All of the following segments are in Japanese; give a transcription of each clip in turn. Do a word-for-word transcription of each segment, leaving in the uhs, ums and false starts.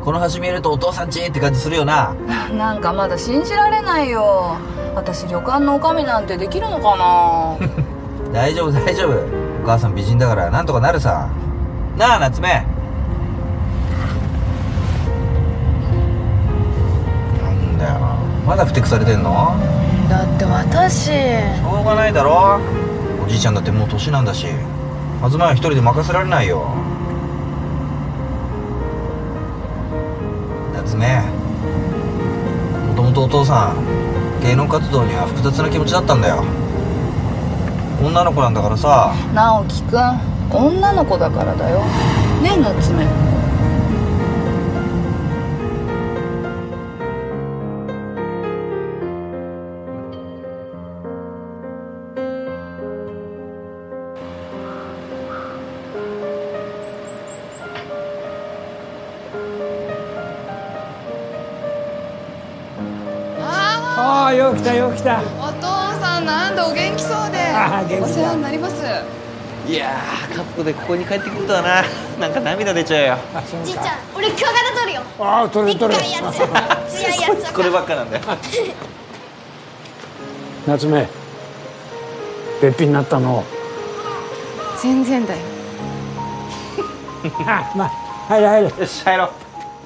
この橋見えるとお父さんちって感じするよな。 なんかまだ信じられないよ。私旅館の女将なんてできるのかな。 大丈夫大丈夫、お母さん美人だからなんとかなるさ。なあ夏目。なんだよ、まだふてくされてんの？ だって私。しょうがないだろ、おじいちゃんだってもう年なんだし、東は一人で任せられないよ。夏目、もともとお父さん芸能活動には複雑な気持ちだったんだよ。女の子なんだからさ。 直樹くん、女の子だからだよねえ夏目。 ああ、よう来たよう来た。 お父さん、なんでお元気そうで。 ああ、元気だ。 お世話になります。 いやー、カップでここに帰ってくるとはな、なんか涙出ちゃうよ。 じいちゃん、俺クワガタ取るよ。 ああ、取れ取れ。 でっかいやつ強いやつ。 こればっかなんだよ。 夏目、べっぴんになったの？ 全然だよ。 あ、まあ入れ入れ。 よし入ろう。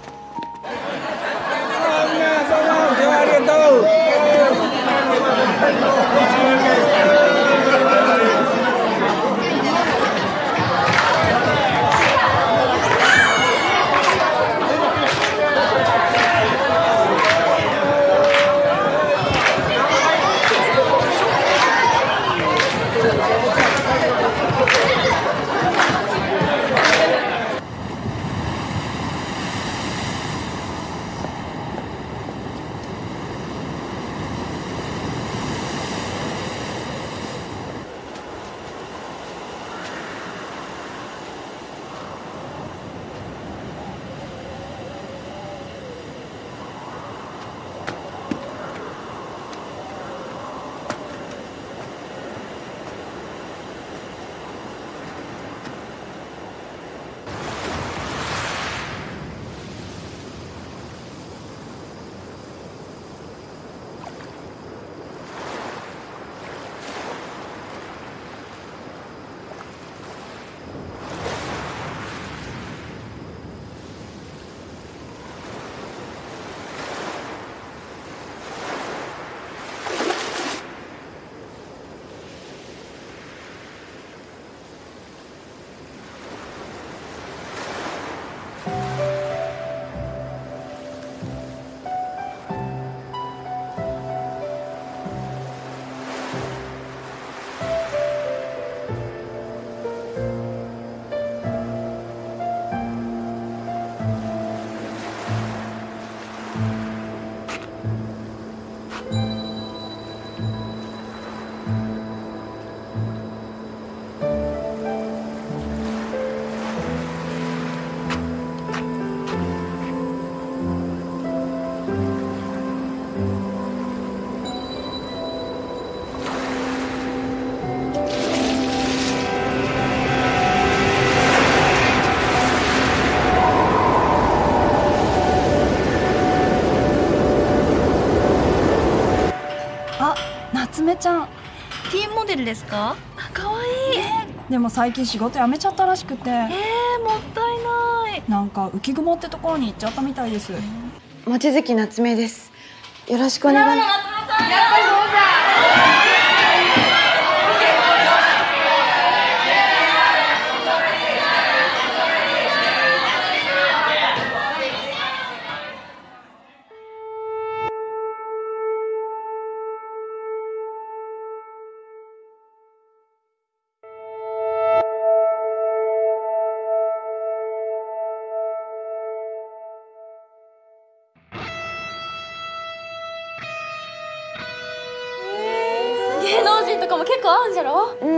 ありがとう。 夏目ちゃん、ティーンモデルですか？ かわいい、 ね、でも最近仕事辞めちゃったらしくて。えー、 もったいない。 なんか浮雲ってところに行っちゃったみたいです。 望月夏目です。よろしくお願い。やっぱりそうだ。 芸能人とかも結構合うんじゃろ？ うん、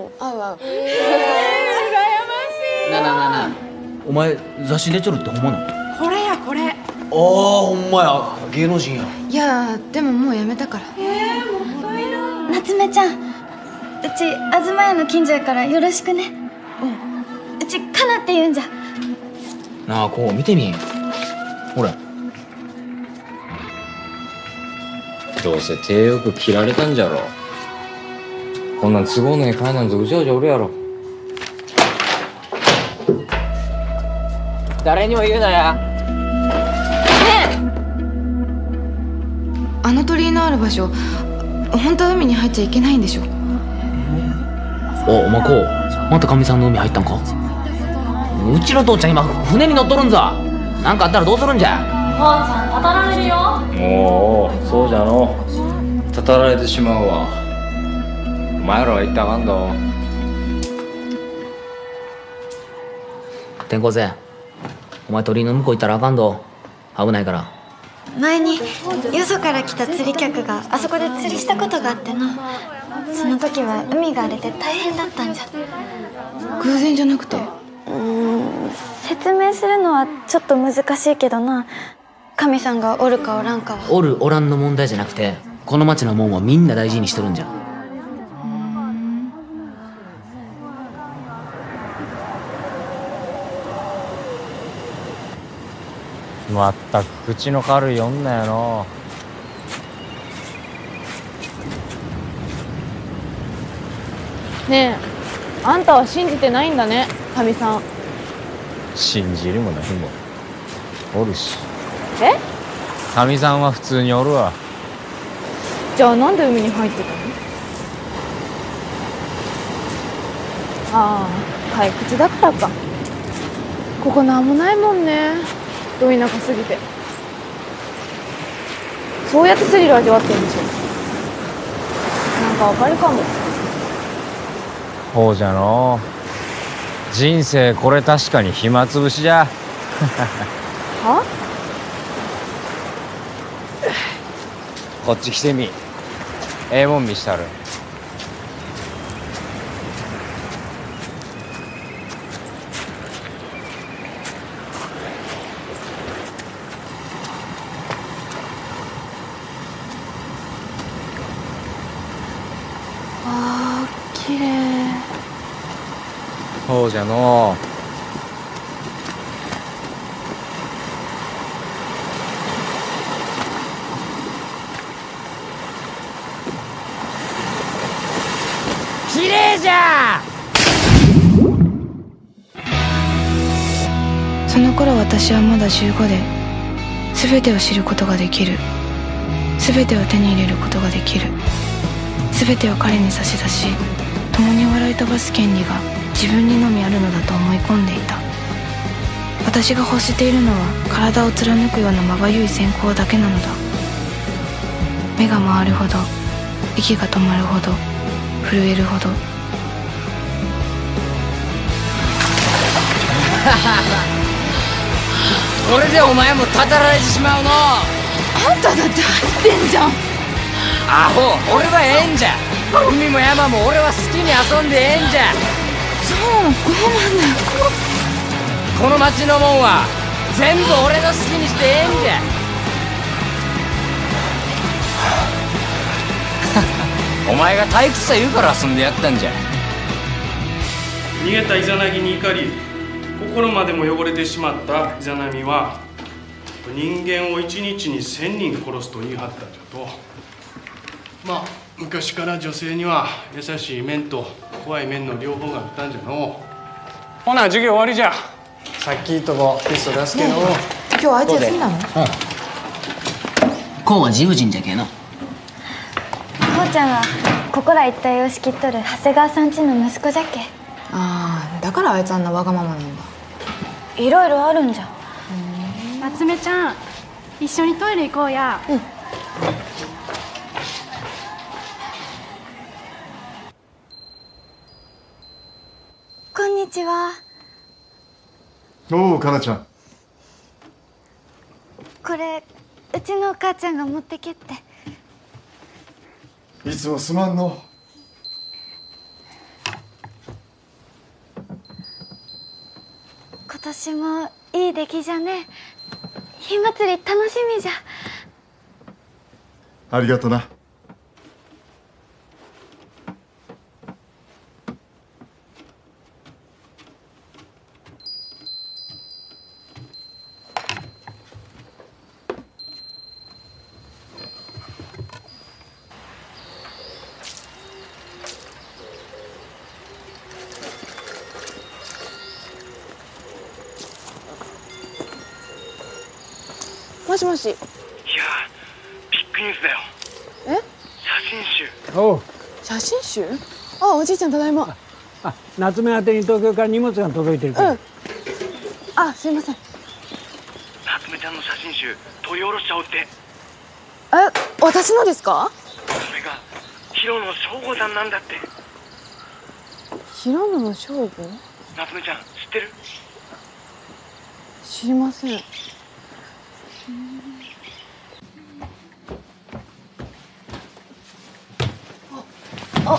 合う合う。 えー、羨ましい。 なあなあなあなあ、お前雑誌出ちょるってほんまなの？ これやこれ。 ああほんまや、芸能人や。 いやでももうやめたから。 えー、もったいない。夏目ちゃん、うち東屋の近所やからよろしくね。うん、うちかなって言うんじゃ。 なあこう見てみ。 ほれ。どうせ手よく切られたんじゃろ。こんなん都合のええ会なんぞうじゃうじゃおるやろ。誰にも言うなや。 あの鳥居のある場所、本当は海に入っちゃいけないんでしょ。 お、お前こう、またかみさんの海入ったんか。うちの父ちゃん今船に乗っとるんぞ。なんかあったらどうするんじゃ。 母ちゃんたたられるよ。 おお、そうじゃの。たたられてしまうわ。お前らは言ったらあかんど。 転校生、お前鳥居の向こう行ったらあかんど。危ないから。 前によそから来た釣り客があそこで釣りしたことがあってな。その時は海が荒れて大変だったんじゃ。 偶然じゃなくて。 うーん、説明するのはちょっと難しいけどな。神さんがおるかおらんかは。 おるおらんの問題じゃなくて、この町のもんはみんな大事にしとるんじゃ。 まったく口の軽い女やの。 ねえ、あんたは信じてないんだね、かみさん。 信じるも何もおるし。 え？ かみさんは普通におるわ。 じゃあなんで海に入ってたの？ああ、退屈だったか。ここなんもないもんね、ど田舎すぎて。そうやってスリル味わってるんでしょ。なんかわかるかも。 ほうじゃの。人生これ確かに暇つぶしじゃ。 は？ こっち来てみ。ええもん見したる。 あー、綺麗。 ほうじゃの。綺麗じゃ。 その頃私はまだじゅうごで、全てを知ることができる、全てを手に入れることができる、全てを彼に差し出し、共に笑い飛ばす権利が自分にのみあるのだと思い込んでいた。私が欲しているのは体を貫くようなまばゆい閃光だけなのだ。目が回るほど、息が止まるほど、震えるほど。 これでお前もたたられてしまうの。 あんただって入ってんじゃん。 アホ、俺はええんじゃ。海も山も俺は好きに遊んでええんじゃ。 そうなの、傲慢だよ。 この町のもんは全部俺の好きにしてええんじゃ。お前が退屈さ言うから遊んでやったんじゃ。 逃げたイザナギに怒り、心までも汚れてしまったイザナミは人間を一日に千人殺すと言い張ったんじゃと。まあ昔から女性には優しい面と怖い面の両方があったんじゃの。ほな授業終わりじゃ。さっき言っとこテスト出すけど、ね、 今日あいつ休みなの？うん。 こうは自由人じゃけえの。 こうちゃんはここら一帯を仕切っとる長谷川さんちの息子じゃけ。 ああ、だからあいつあんなわがままなんだ。 いろいろあるんじゃ。 夏目ちゃん、一緒にトイレ行こうや。うん。 こんにちは。 おお、かなちゃん。 これうちのお母ちゃんが持ってけって。 いつもすまんの。 今年もいい出来じゃね。火祭り楽しみじゃ。 ありがとな。 もしもし。 いやー、ビッグニュースだよ。 え？ 写真集。 おう。 写真集？あ、おじいちゃんただいま。 あ、夏目宛てに東京から荷物が届いてるから。 うん。あ、すいません。 夏目ちゃんの写真集取り下ろしちゃおうって。 え、私のですか？ それが広野翔吾さんなんだって。 広野の翔吾？ 夏目ちゃん知ってる？ 知りません。あ、あ。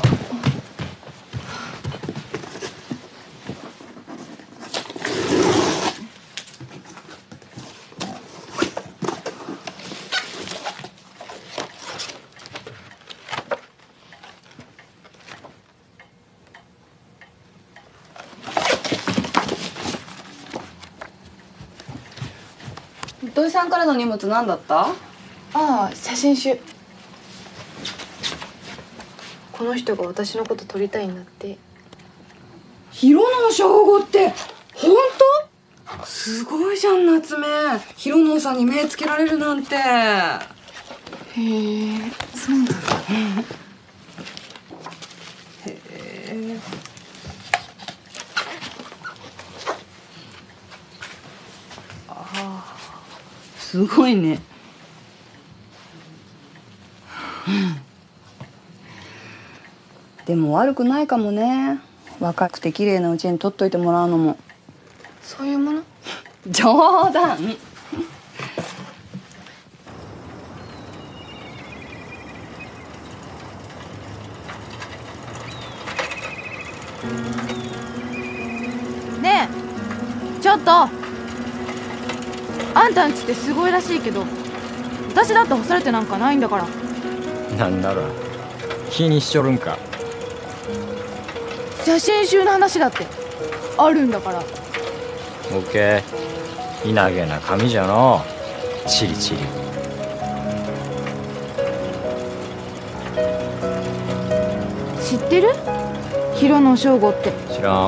土井さんからの荷物何だった？ ああ、写真集。この人が私のこと撮りたいんだって。 広野翔吾って本当？すごいじゃん夏目。広野さんに目つけられるなんて。へえ、そうなんだ。 へえ。ああ、すごいね。でも悪くないかもね。若くて綺麗なうちに取っといてもらうのも。 そういうもの？ 冗談。 ねえ、ちょっと。あんたんちってすごいらしいけど、私だって干されてなんかないんだから。 なんなら気にしちょるんか。 写真集の話だってあるんだから。 オッケー。稲毛な髪じゃのう。チリチリ。 知ってる？広野翔吾って。 知らん。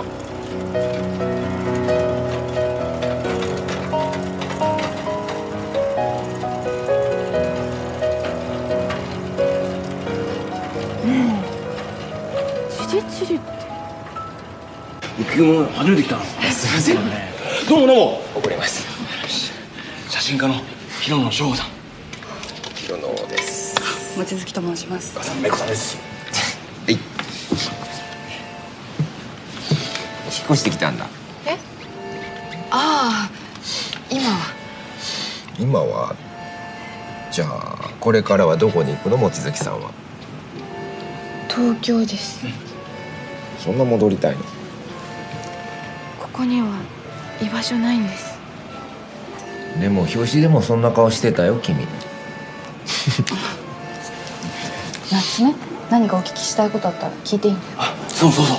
チリチリって。 浮世物初めて来たの。すいませんね。どうもどうも。送ります。写真家の広野翔吾さん。 広野です。 望月と申します。 お母さん、めこさんです。 はい。引っ越してきたんだ。 え？ああ、今は。 今は。じゃあこれからはどこに行くの？望月さんは。 東京です。 そんな戻りたいの？ ここには居場所ないんです。 でも表紙でもそんな顔してたよ君。 夏目、何かお聞きしたいことあったら聞いていいんだよ。 あ、そうそうそう。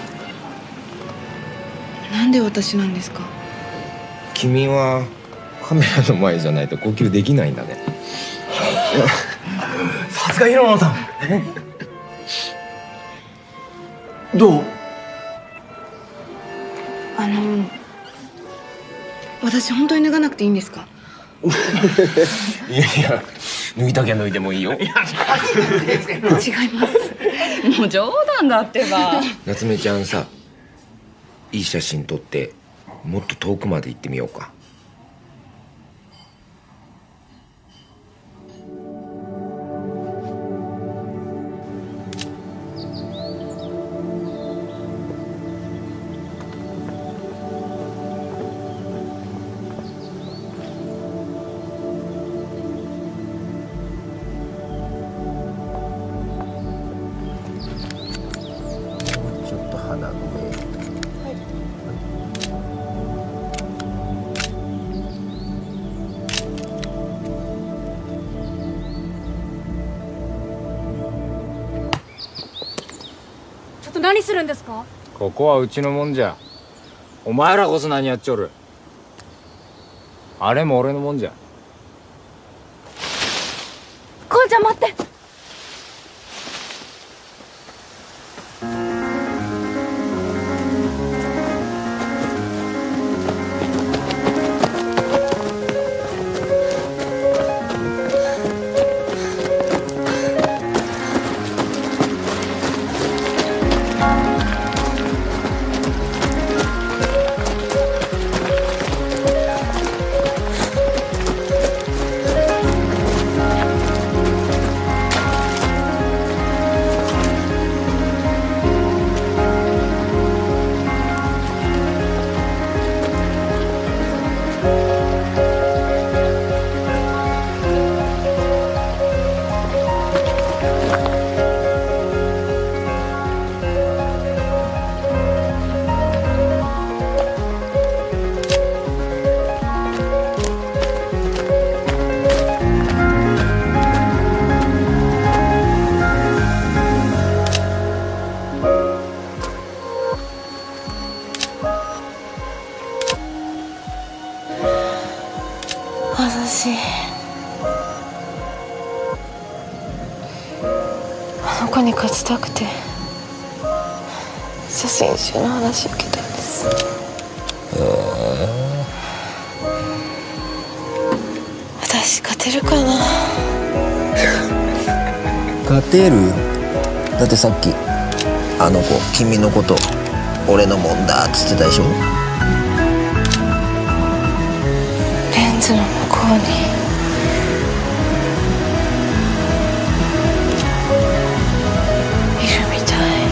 なんで私なんですか？ 君はカメラの前じゃないと呼吸できないんだね。 さすが広野さん。どう？ あの、私本当に脱がなくていいんですか？ いやいや、脱ぎたきゃ脱いでもいいよ。 違います。 もう冗談だってば。 夏目ちゃんさ、いい写真撮ってもっと遠くまで行ってみようか。ちょっと鼻の上。 ちょっと何するんですか？ ここはうちのもんじゃ。お前らこそ何やっちょる。あれも俺のもんじゃ。 こうちゃん待って。 あの子に勝ちたくて写真集の話受けたんです。私勝てるかな。 勝てる？だってさっきあの子君のこと俺のもんだっつってたでしょ。 レンズの向こうにいるみたい。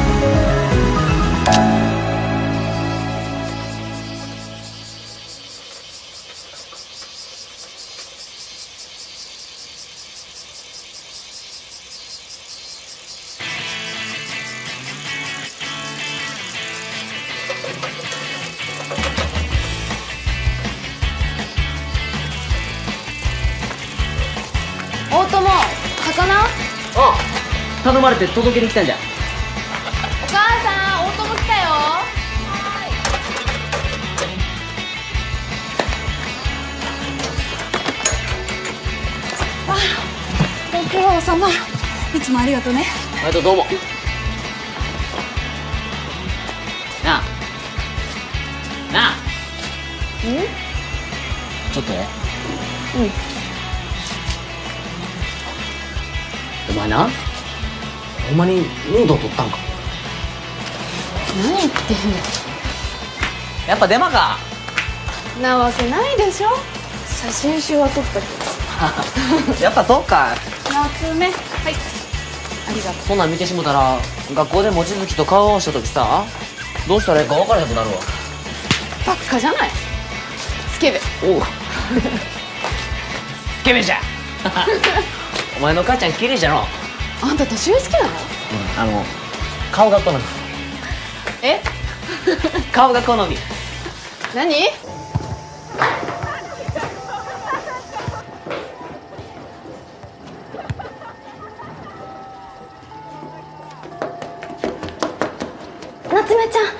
大友、魚？ ああ、頼まれて届けに来たんじゃ。 お母さん、大友来たよ。 ご苦労様。いつもありがとうね。 ありがとう、どうも。なあなあ、ちょっとね。 うん。 お前な、ほんまにヌード撮ったんか。 何言ってんの。 やっぱデマか。 なわけないでしょ。写真集は撮ったけど。 やっぱそうか。 夏目、はい、ありがとう。 そんなん見てしもたら学校で望月と顔を合わせた時さ、どうしたらいいか分からへんくなるわ。 ばっかじゃない。スケベ。 おうスケベじゃお前の母ちゃん綺麗じゃの。 あんた年上好きなの？ あの顔が好み。 え？ 顔が好み。 何？ 夏目ちゃん、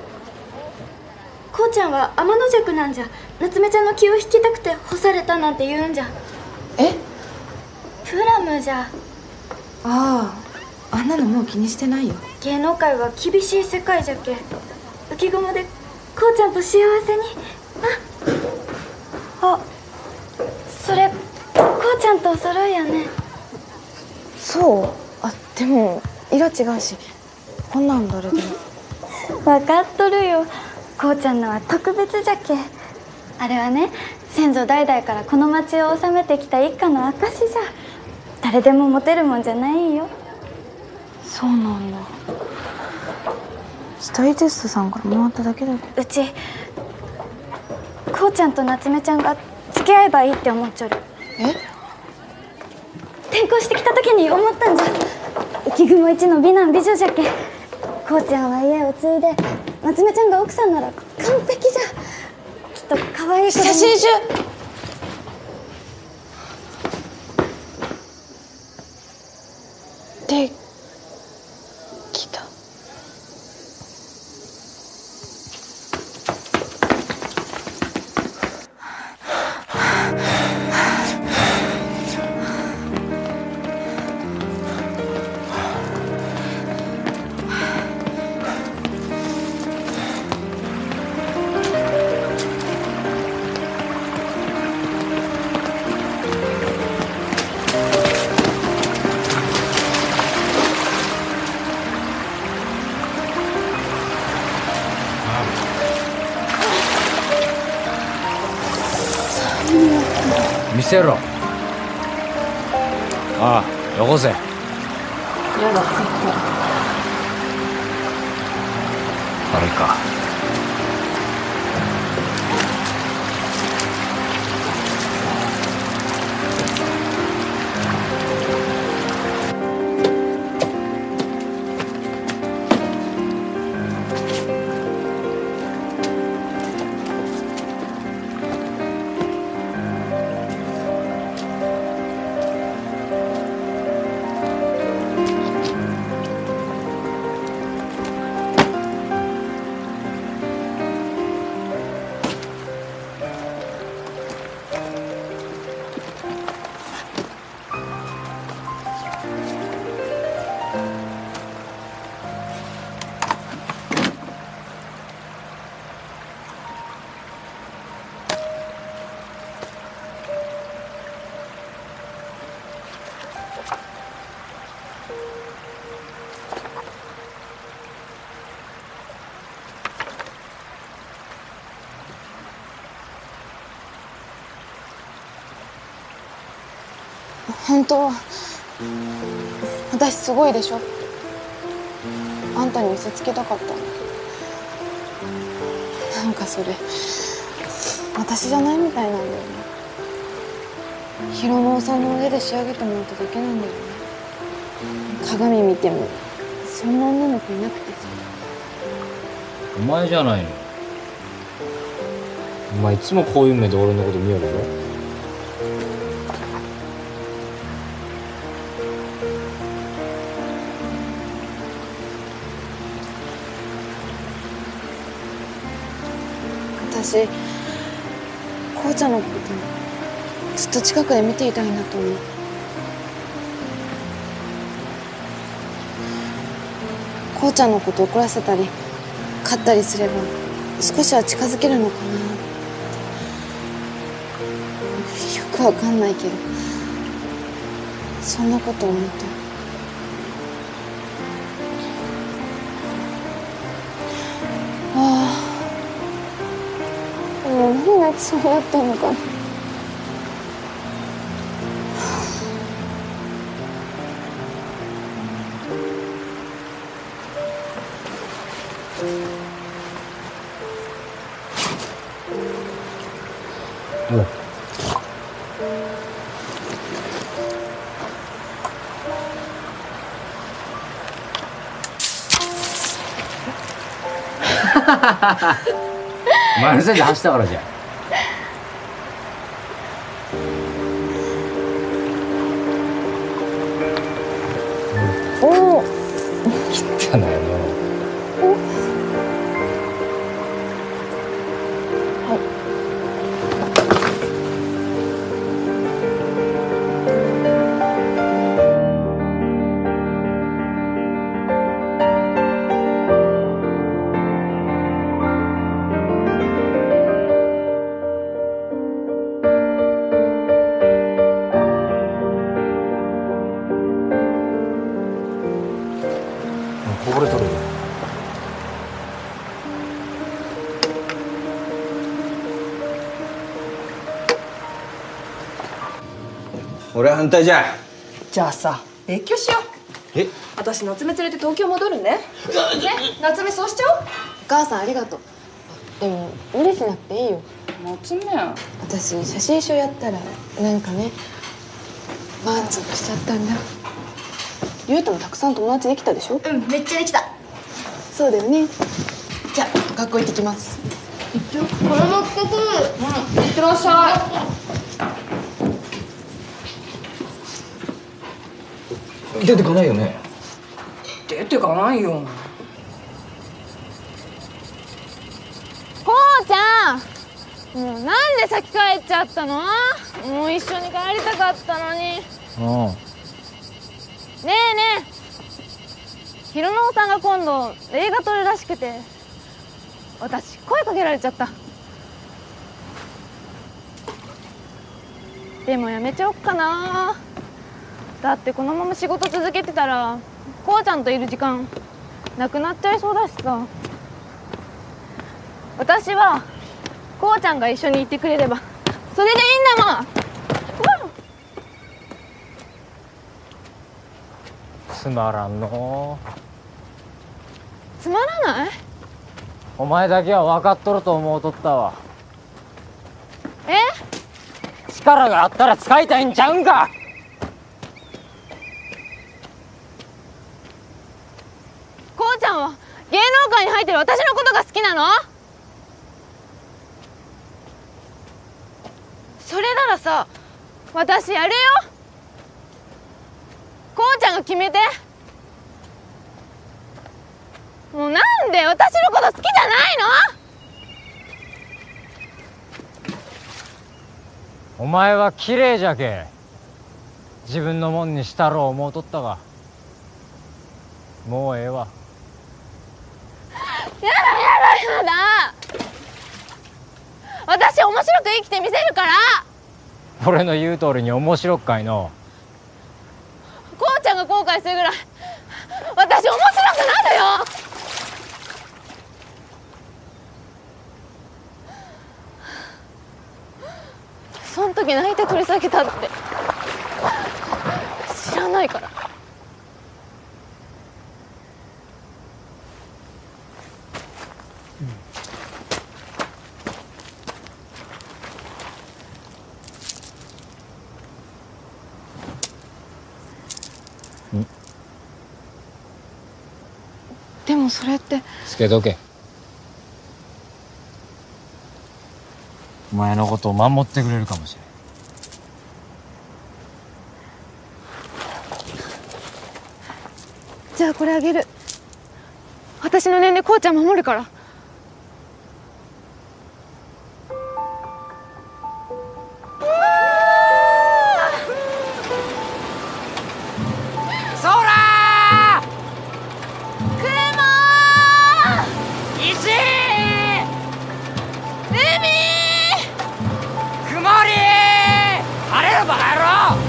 こうちゃんは天の弱なんじゃ。夏目ちゃんの気を引きたくて干されたなんて言うんじゃ。 え？ プラムじゃ。 ああ、あんなのもう気にしてないよ。 芸能界は厳しい世界じゃけ。浮雲でこうちゃんと幸せに。ああ、それこうちゃんとお揃いやね。 そう？あ、でも色違うし、こんなんどれでも。 分かっとるよ。こうちゃんのは特別じゃけ。あれはね、先祖代々からこの町を治めてきた一家の証じゃ。誰でも持てるもんじゃないよ。 そうなんだ。スタイリストさんからもらっただけだけど。 うちこうちゃんと夏目ちゃんが付き合えばいいって思っちょる。 え？ 転校してきた時に思ったんじゃ。浮雲一の美男美女じゃけ。こうちゃんは家を継いで、夏目ちゃんが奥さんなら完璧じゃ。きっと可愛い子供。 写真集できた。 見せろ。ああ、よこせ。 やだ。 あれか。 本当私すごいでしょ。あんたに見せつけたかったの。なんかそれ私じゃないみたいなんだよね。広野さんの腕で仕上げてもらっただけなんだよね。鏡見てもそんな女の子いなくてさ。 お前じゃないの。お前いつもこういう目で俺のこと見よるぞ。 私こうちゃんのことずっと近くで見ていたいなと思う。こうちゃんのこと怒らせたり勝ったりすれば少しは近づけるのかなって。よくわかんないけどそんなこと思うとああ、もう何泣きそうになってんのかな。 おうお前のせいで走ったからじゃん。 おお汚いの。こぼれとるよ。 俺は反対じゃ。 じゃあさ別居しよう。 え、 私夏目連れて東京戻るね。ね、夏目そうしちゃおう。 お母さんありがとう。でも無理しなくていいよ。 夏目私写真集やったらなんかね満足しちゃったんだ。ゆうともたくさん友達できたでしょ。 うん、めっちゃできた。 そうだよね。じゃあ学校行ってきます。 これもつけて。 うん、いってらっしゃい。出てかないよね。 い。出てかないよ。 こうちゃん、もうなんで先帰っちゃったの？もう一緒に帰りたかったのに。 うん。 ねえねえ、広野さんが今度映画撮るらしくて私声かけられちゃった。でもやめちゃおっかな。だってこのまま仕事続けてたらこうちゃんといる時間なくなっちゃいそうだしさ。私はこうちゃんが一緒にいてくれればそれでいいんだもん。 つまらんの。 つまらない？ お前だけは分かっとると思うとったわ。 え？ 力があったら使いたいんちゃうんか。 こうちゃんは芸能界に入ってる私のことが好きなの？それならさ、私やるよ。こうちゃんが決めて。もうなんで私のこと好きじゃないの？ お前は綺麗じゃけ自分のもんにしたろう思うとったがもうええわ。 やだやだやだ。私面白く生きてみせるから。 俺の言う通りに面白っかいの。 こうちゃんが後悔するぐらい私面白くなるよ。そん時泣いて取り下げたってらないから。でもそれってつけとけ。お前のことを守ってくれるかもしれん。 じゃあこれあげる。私の念でこうちゃん守るから。 そらー雲石海曇り晴れるバカ野郎。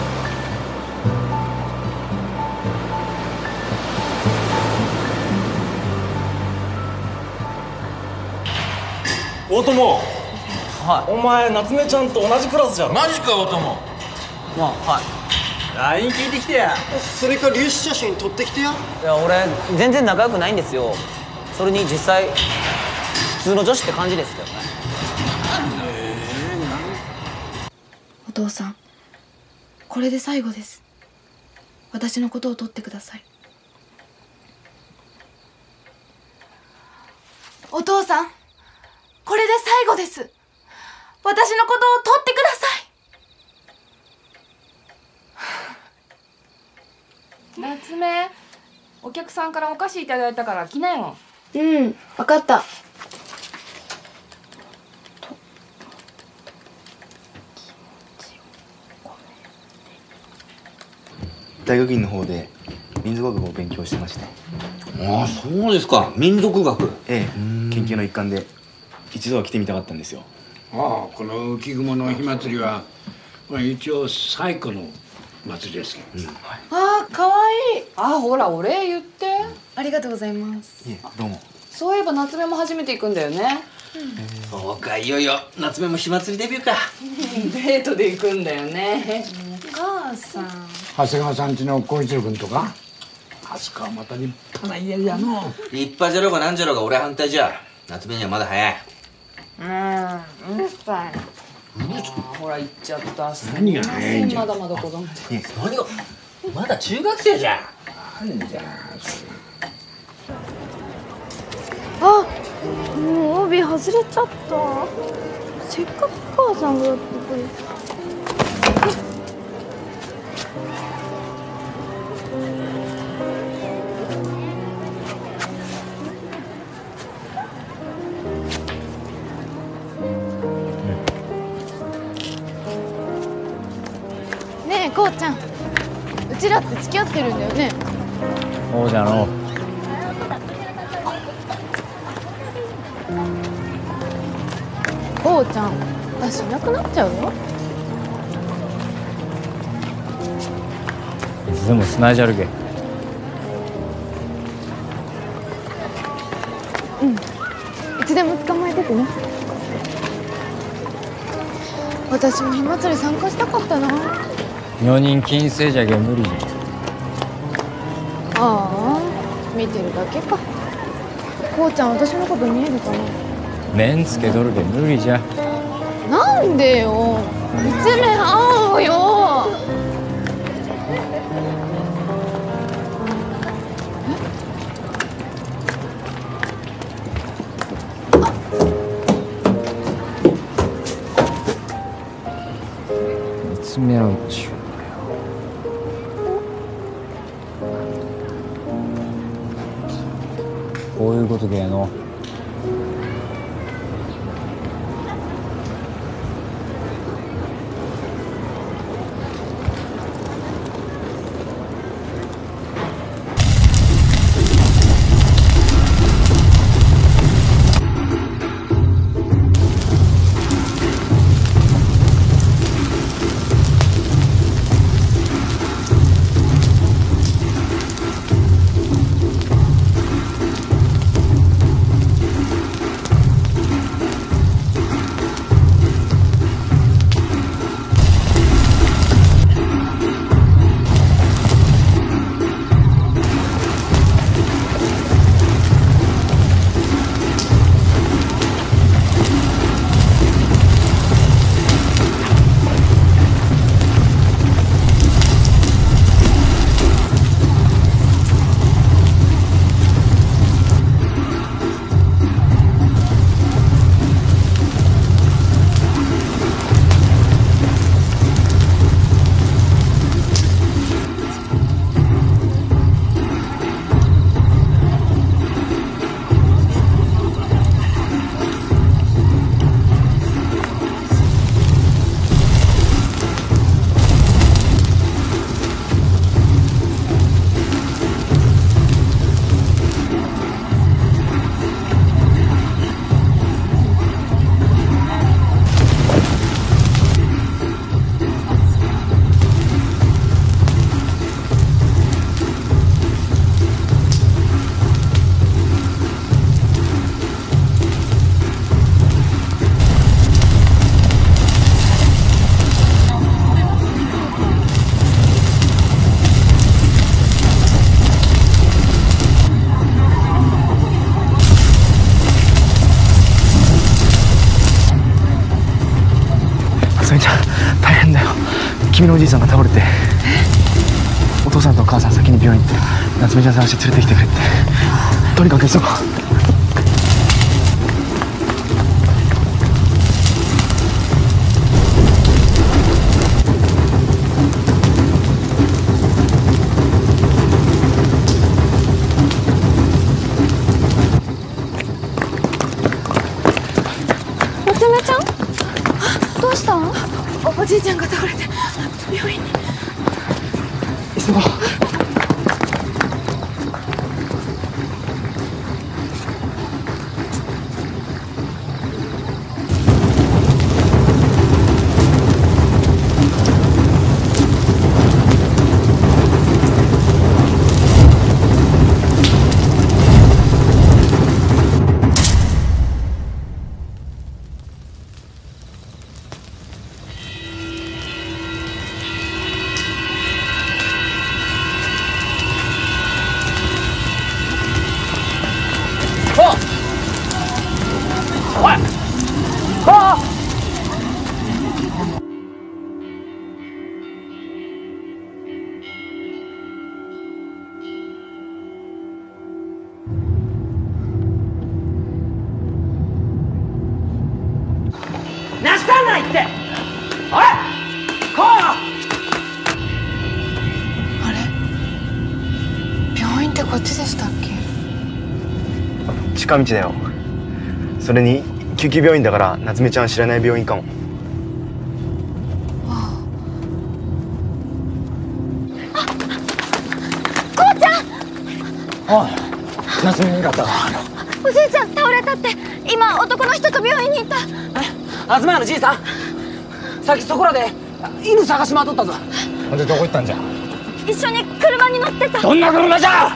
大友、はい、お前夏目ちゃんと同じクラスじゃろ。マジか大友。 まあはい ライン 聞いてきてや。 それか粒子写真撮ってきてや。 いや俺全然仲良くないんですよ。それに実際普通の女子って感じですけどね。 お父さん、これで最後です。私のことを取ってください。お父さん、これで最後です。私のことを取ってください。 夏目、お客さんからお菓子いただいたから来なよ。 うん、分かった。 大学院の方で民族学を勉強してまして。 ああ、そうですか。民族学。 ええ、研究の一環で一度は来てみたかったんですよ。 ああ、この浮雲の火祭りは、まあ、一応最古の祭りですけど、うん、 ああ、かわいい。あ、ほらお礼言って。 ありがとうございます。 いえ、どうも。 そういえば夏目も初めて行くんだよね。 うん、そうか、いよいよ夏目も火祭りデビューか。 デートで行くんだよね。お母さん、 長谷川さんちの小一郎君とか。あそこはまた立派な家じゃの。 立派じゃろうがなんじゃろうが俺反対じゃ。夏目にはまだ早い。 うん、うるさい。ほら行っちゃった。 何が早いんじゃ。 まだまだ子供で。 何がまだ中学生じゃ。 なんじゃ。 あ、もう帯外れちゃった。せっかく母さんがやってくれた。ねえ、こうちゃん、うちらって付き合ってるんだよね。 そうじゃの。 こうちゃん、私いなくなっちゃうよ。 いつでも繋いじゃるけ。 うん、いつでも捕まえててね。私も火祭り参加したかったな。 女人禁制じゃけ無理じゃ。 ああ、見てるだけか。こうちゃん、私のこと見えるかな。 面つけとるけ無理じゃ。 なんでよ、一面青よ。 見つめ合うっちゅうかよ。こういうことけやの。 君のおじいさんが倒れて、お父さんとお母さん先に病院行って夏目ちゃん探して連れてきてくれって。とにかく急ごう。 夏目ちゃん、どうしたん？おじいちゃんが倒れて病院に。 急ごう。 なしたんないって。おい、こう。 あれ、病院ってこっちでしたっけ？ 近道だよ。それに救急病院だから夏目ちゃんは知らない病院かも。 こうちゃん。 おい、夏目にだった。 おじいちゃん倒れたって今男の人と病院に行った。 東屋のじいさん、さっきそこらで犬探し回っとったぞ。 ほんでどこ行ったんじゃ？ 一緒に車に乗ってた。 どんな車じゃ？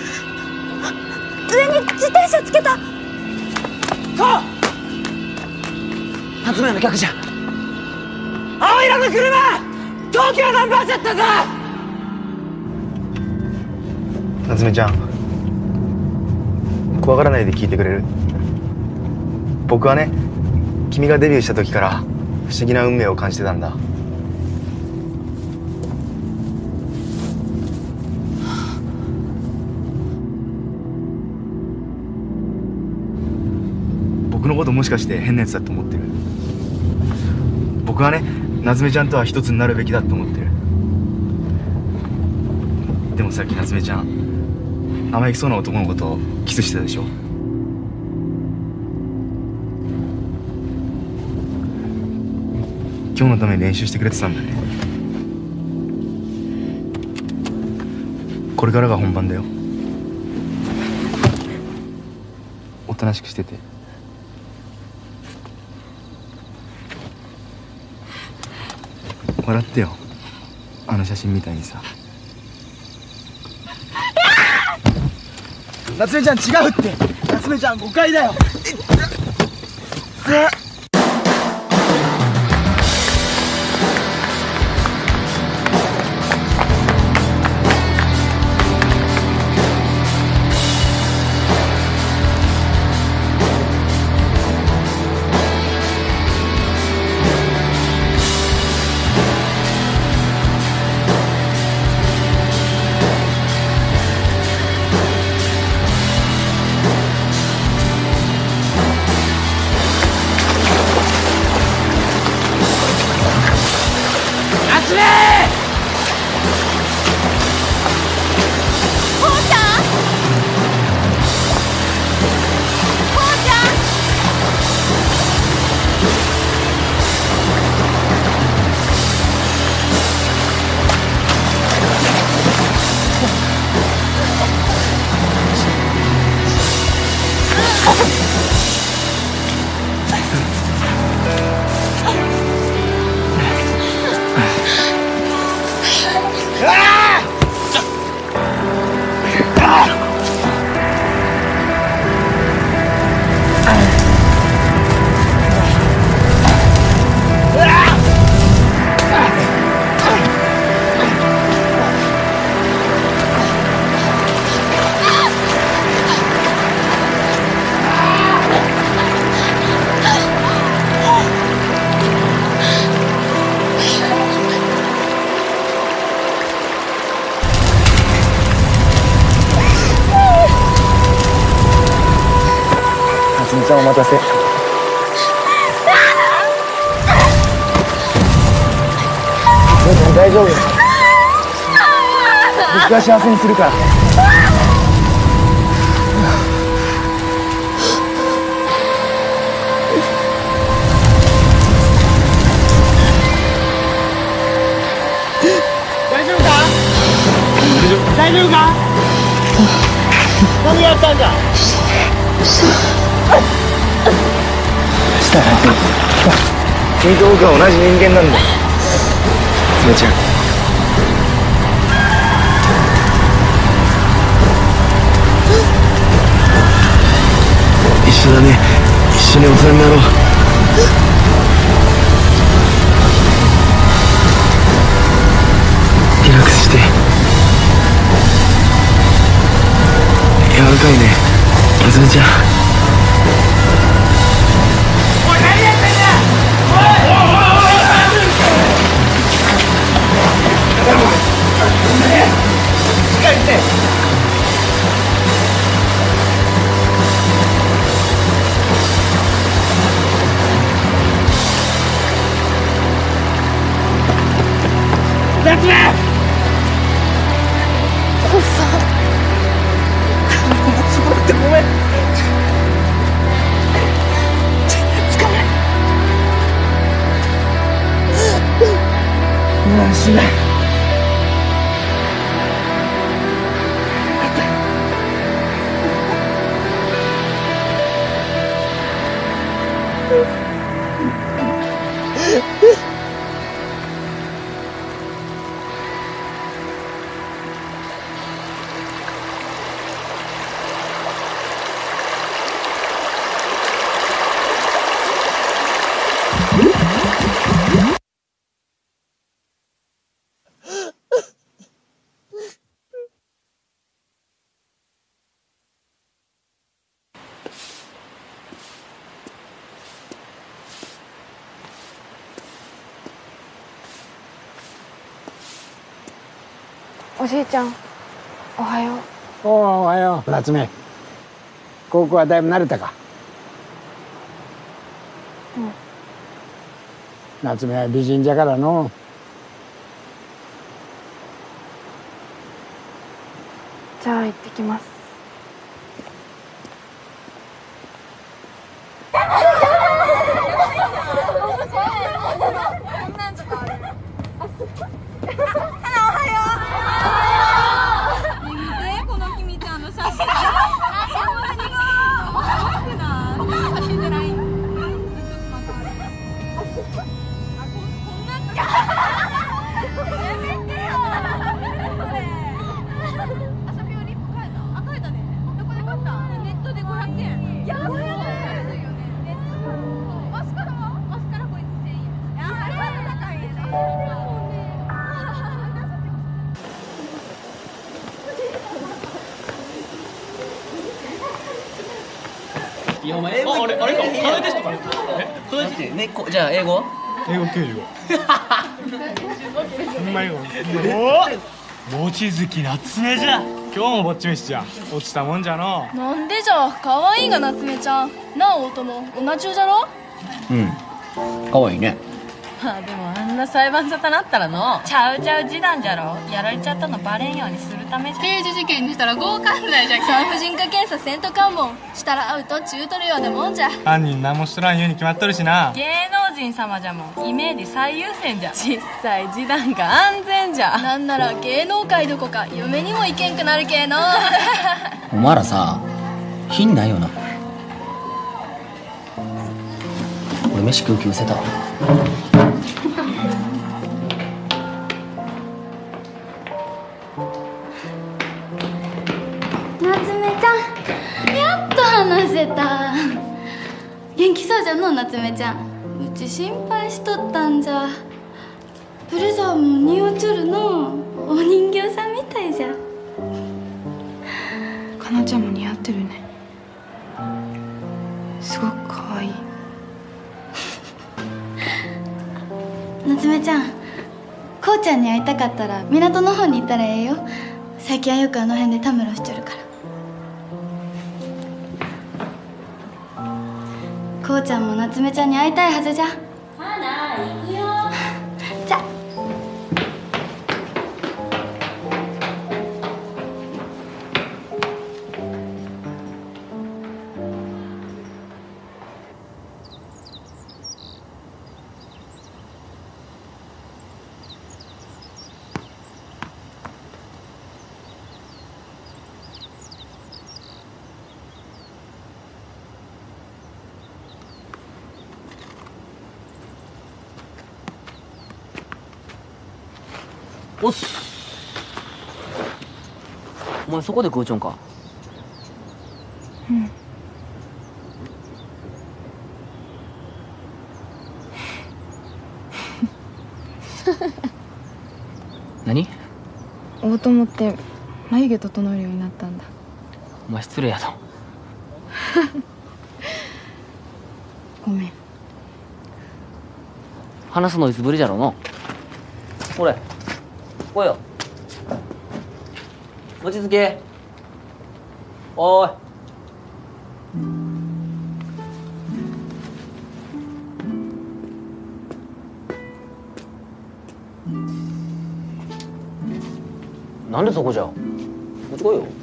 上に自転車つけた。 そう、東屋の客じゃ。青色の車、東京ナンバーじゃったぞ。 夏目ちゃん、怖がらないで聞いてくれる？僕はね、君がデビューした時から不思議な運命を感じてたんだ。僕のこともしかして変なやつだと思ってる？僕はね、夏目ちゃんとは一つになるべきだと思ってる。でもさっき夏目ちゃん、生意気そうな男の子とキスしてたでしょ。今日のために練習してくれてたんだね。これからが本番だよ。おとなしくしてて。笑ってよ、あの写真みたいにさ。夏目ちゃん違うって。夏目ちゃん誤解だよ。 ゃんお待たせ。姉ちゃん大丈夫。僕が幸せにするから。 大丈夫か？大丈夫か？何があったんだ？ したら君と僕は同じ人間なんだ。つめちゃん。一緒だね。一緒に大人になろう。リラックスして。柔らかいね、あずみちゃん。 おい、何やってんだ！おい！おいおいおいおい！帰って。夏目！ 父さん。すごくてごめん。捕まえ。もうしない。 おじいちゃん、おはよう。 おお、おはよう、夏目。高校はだいぶ慣れたか。 うん。 夏目は美人じゃからの。 じゃあ行ってきます。 いやお前英語あれあれか課題テストか。え課題テストねこじゃあ英語は英語きゅうじゅうご。ほんまにお望月夏目じゃ。今日もぼっち飯じゃ。落ちたもんじゃの。 なんでじゃ、かわいいが夏目ちゃん。なあ大友、女中じゃろ。 うんかわいいね。 まあでもあんな裁判沙汰なったらのちゃうちゃう示談じゃろ。やられちゃったのバレんようにするためじゃ。 刑事事件にしたら強姦罪じゃ。産婦人科検査せんとかんもんしたらアウトちゅうとるようなもんじゃ。 犯人何もしとらんように決まっとるしな。 芸能人様じゃもん。イメージ最優先じゃ。実際示談が安全じゃ。 なんなら芸能界どこか嫁にも行けんくなるけのお前らさ品ないよな。俺飯食う気失せたわ。 夏目ちゃん、やっと話せた。元気そうじゃの夏目ちゃん。うち心配しとったんじゃ。ブレザーも似合うちょるの。お人形さんみたいじゃ。 かなちゃんも似合ってるね。すごく可愛い。 夏目ちゃん、こうちゃんに会いたかったら港の方に行ったらええよ。最近はよくあの辺でたむろしちょるから。 こうちゃんも夏目ちゃんに会いたいはずじゃ。 まだ行くよ。 じゃ。 おっす。お前そこで食うちょんか。 うん何？ 大友って眉毛整えるようになったんだ。 お前失礼やぞ。 ごめん。 話すのいつぶりじゃろうの。これ来いよ。落ち着け。おーい。なんでそこじゃ。こっち来いよ。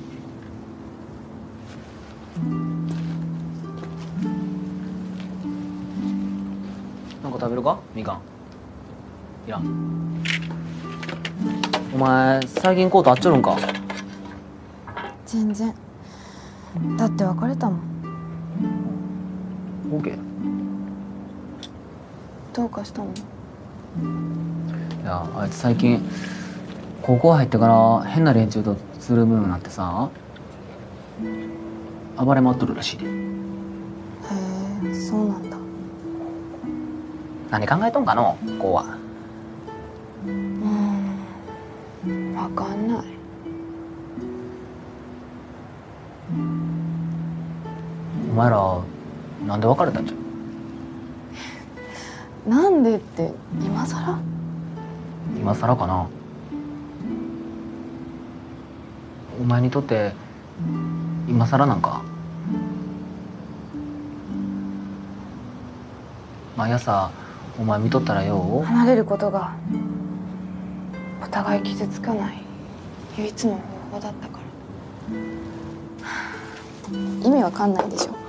なんか食べるか？みかん。いらん。お前最近コートあっちょるんか？ 全然。だって別れたもん。 オーケー。 どうかしたの？ いやあいつ最近高校入ってから変な連中とつるむようになってさ、暴れ回っとるらしいで。 へえ、そうなんだ。 何考えとんかのこうは。 うーん、わかんない。 お前らなんで別れたんじゃ。 なんでって今さら？ 今さらかな。お前にとって今さらなんか。毎朝お前見とったらよ。 離れることがお互い傷つかない唯一の方法だったから。意味わかんないでしょ。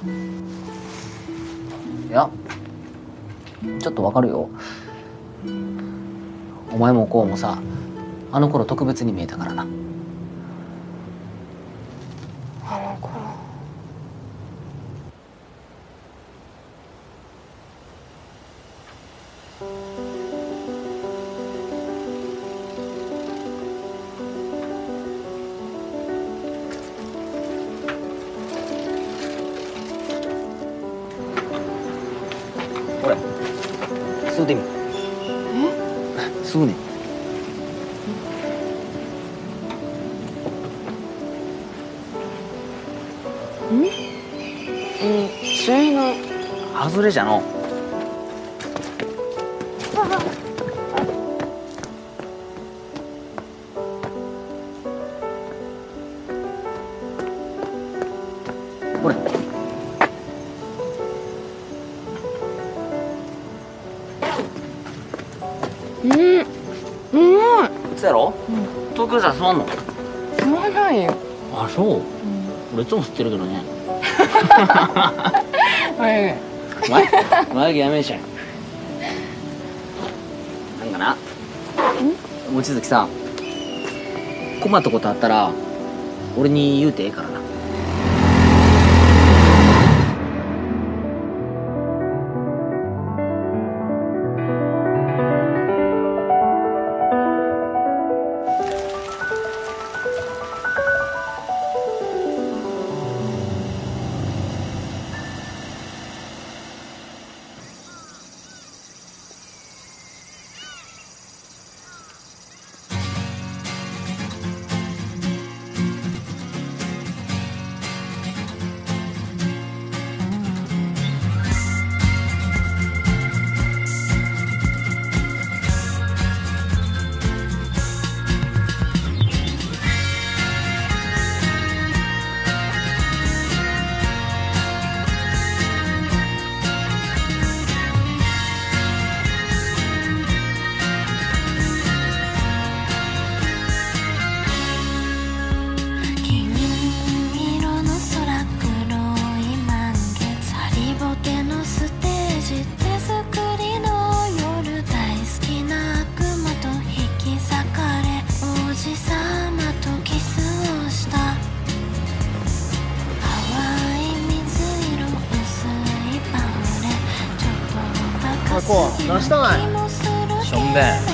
いやちょっとわかるよ。お前もこうもさ、あの頃特別に見えたからな。 あの頃。 これ吸うてみ。 え？ 吸うねん。 うん？うん、吸えない。 外れじゃの。これ。 うん、うまい。 そうやろ？うん。東京じゃ吸わんの？ 吸わないよ。 あ、そう。うん、俺いつも吸ってるけどね。 眉毛。眉毛眉毛やめんしゃい。なんかな。望月さん。困ったことあったら俺に言うてええからな。 あこう出したないしょんべん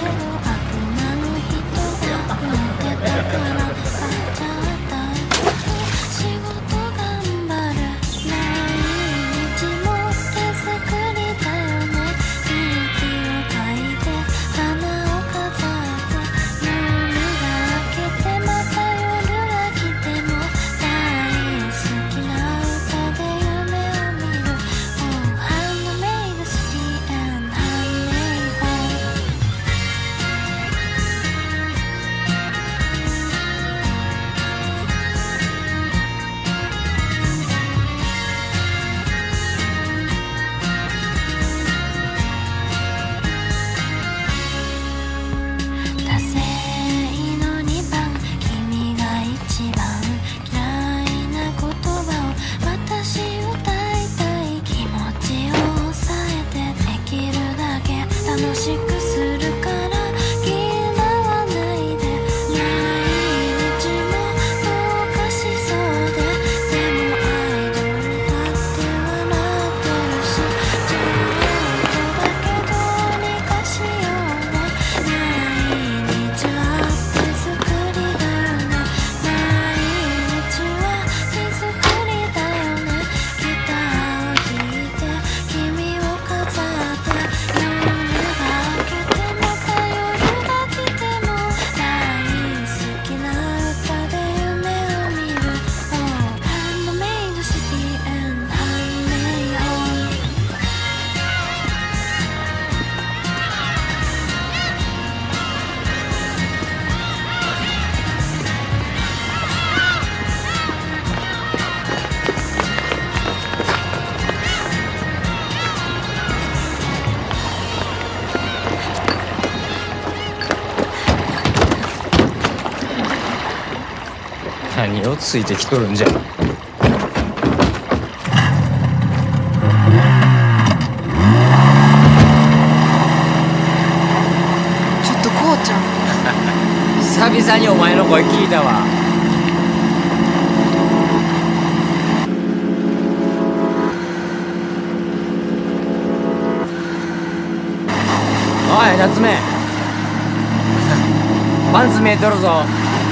何をついてきとるんじゃ。 ちょっとこうちゃん久々にお前の声聞いたわ。おい夏目パンツ見えとるぞ。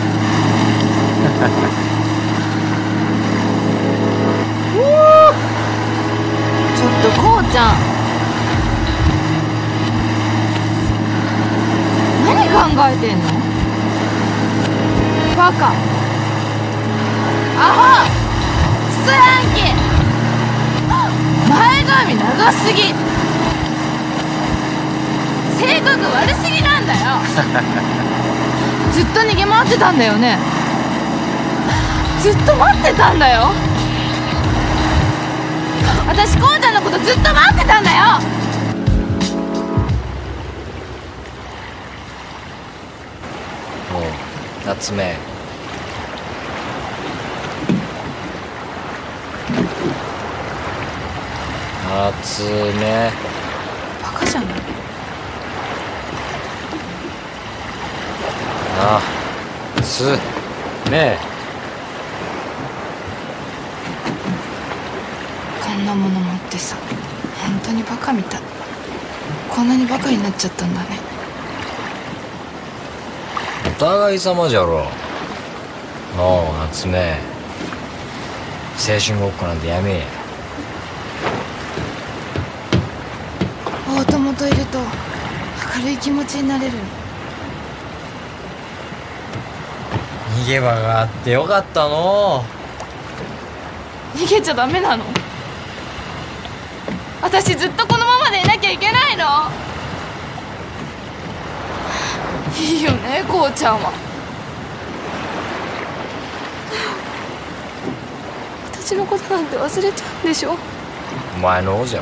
ちょっとこうちゃん何考えてんのバカアホクソヤンキー前髪長すぎ性格悪すぎなんだよずっと逃げ回ってたんだよねずっと待ってたんだよ私こうちゃんのことずっと待ってたんだよもう夏目夏目バカじゃない夏目こんなもの持ってさ本当にバカみたいこんなにバカになっちゃったんだねお互い様じゃろ。おう夏目青春ごっこなんてやめえ。 大友といると明るい気持ちになれる逃げ場があってよかったの逃げちゃダメなの私ずっとこのままでいなきゃいけないのいいよねこうちゃんは私のことなんて忘れちゃうんでしょお前の方じゃ。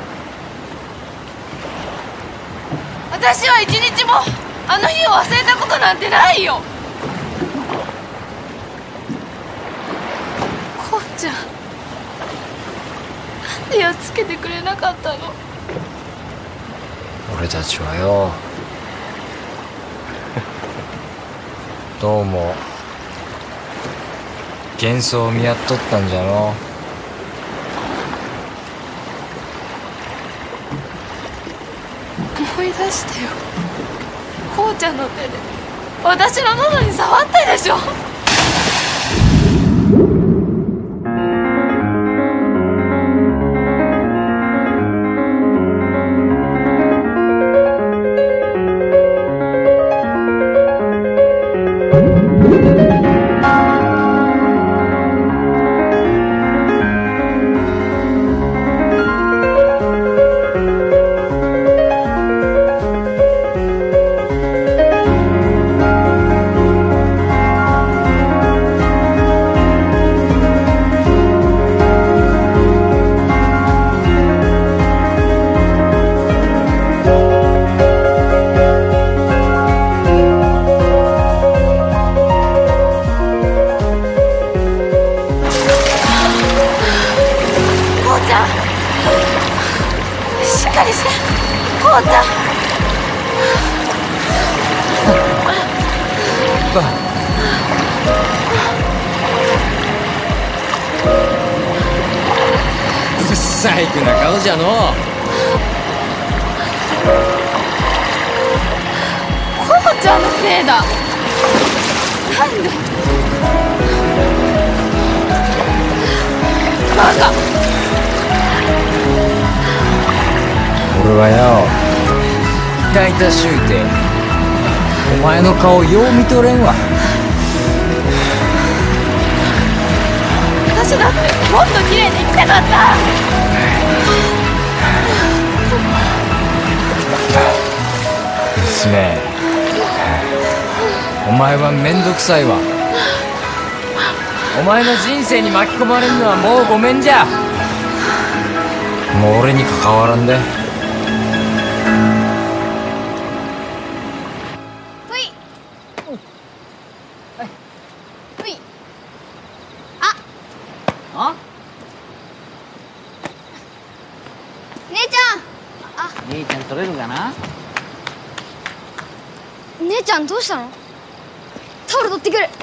私は一日もあの日を忘れたことなんてないよこうちゃんなんでやっつけてくれなかったの俺たちはよどうも幻想を見やっとったんじゃの。 出してよ。こうちゃんの手で私の喉に触ったでしょ。 不細工な顔じゃのう。 こうちゃんのせいだ。なんでバカ。 俺はよ、痛々しゅうてお前の顔よう見とれんわ。 私だってもっと綺麗に生きたかった。 娘、お前はめんどくさいわ。お前の人生に巻き込まれんのはもうごめんじゃ。もう俺に関わらんで。 ほいほい。 あ姉ちゃん。あ、 姉ちゃん取れるかな。 姉ちゃんどうしたの？タオル取ってくる。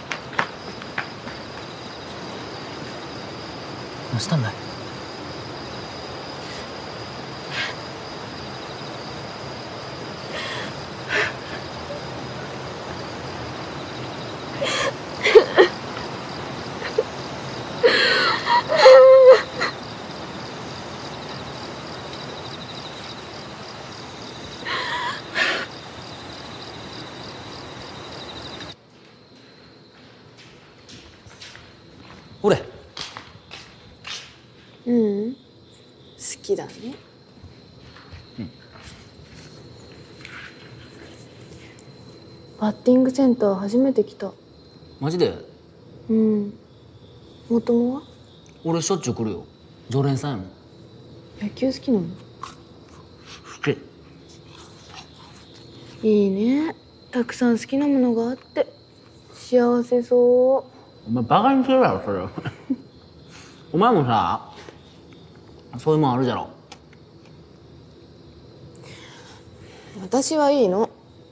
どうしたんだい。俺うん好きだね。 うんバッティングセンター初めて来た。 マジで。 うん大友は？ 俺しょっちゅう来るよ。常連さんやもん。 野球好きなの？ 好き。 いいね、たくさん好きなものがあって幸せそう。 お前バカにするやろそれ。お前もさそういうもんあるじゃろ。 私はいいの。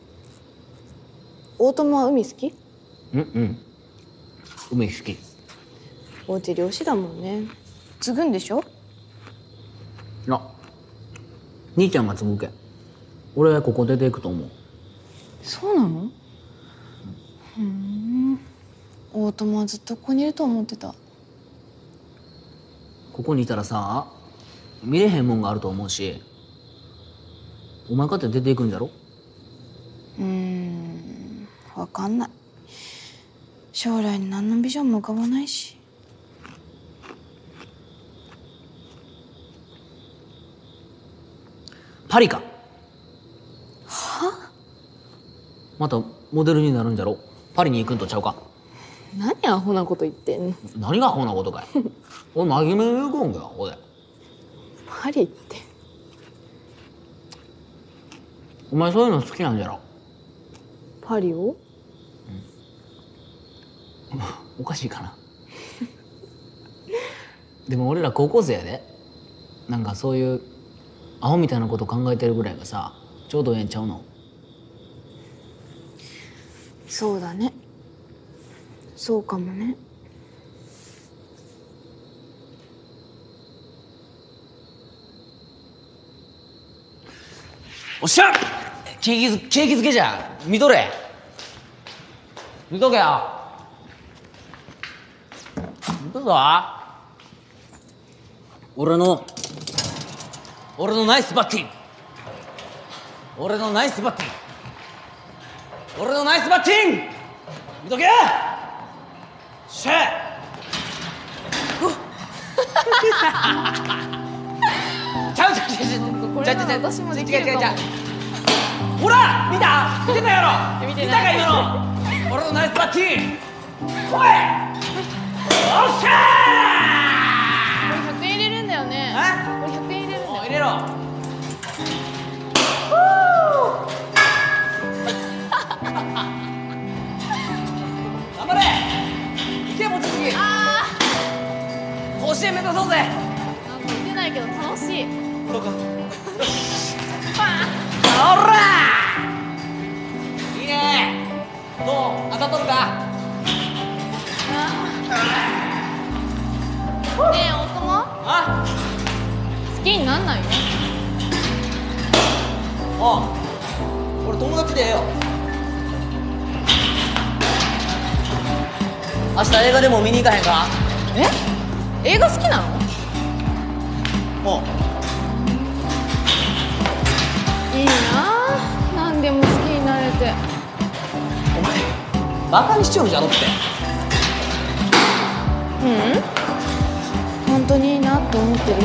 大友は海好き？ うんうん海好き。 お家漁師だもんね。継ぐんでしょ？ あ、兄ちゃんが継ぐけん俺ここ出ていくと思う。 そうなの？ふん、大友はずっとここにいると思ってた。 ここにいたらさ見れへんもんがあると思うし、お前かって出ていくんじゃろ。 うーん、わかんない。将来に何のビジョンも浮かばないし。 パリか。 は？ またモデルになるんじゃろ。パリに行くんとちゃうか。 何アホなこと言ってんの。 何がアホなことかい。俺真面目に言うこんかよ俺。 パリって。 お前そういうの好きなんじゃろ。 パリを？ おかしいかな。でも俺ら高校生やで。なんかそういうアホみたいなこと考えてるぐらいがさちょうどええんちゃうの。 そうだね。そうかもね。 おっしゃ景気づ景気づけじゃ見とれ見とけよ見とぞ俺の俺のナイスバッティング俺のナイスバッティング俺のナイスバッティング見とけシェちゃうちゃうちゃうちゃうこれなら私もできるかも。 ほら見た見てたやろ見てない見たか今の俺のナイスバッティングおいおっしゃこれひゃくえん入れるんだよね。これひゃくえん入れるんだよ。 ー入れろ頑張れいけもちつきあ甲子園目指そうぜあ、なんか打てないけど楽しい。 そうかパおらいいねどう当たっとるかーン。ねえ、大友。 あ好きになんないの？ あ俺友達でええよ明日映画でも見に行かへんかえ？映画好きなの？ もいいなあ、何でも好きになれて。 うお前バカにしちゃうじゃろってううん、本当にいいなって思ってる。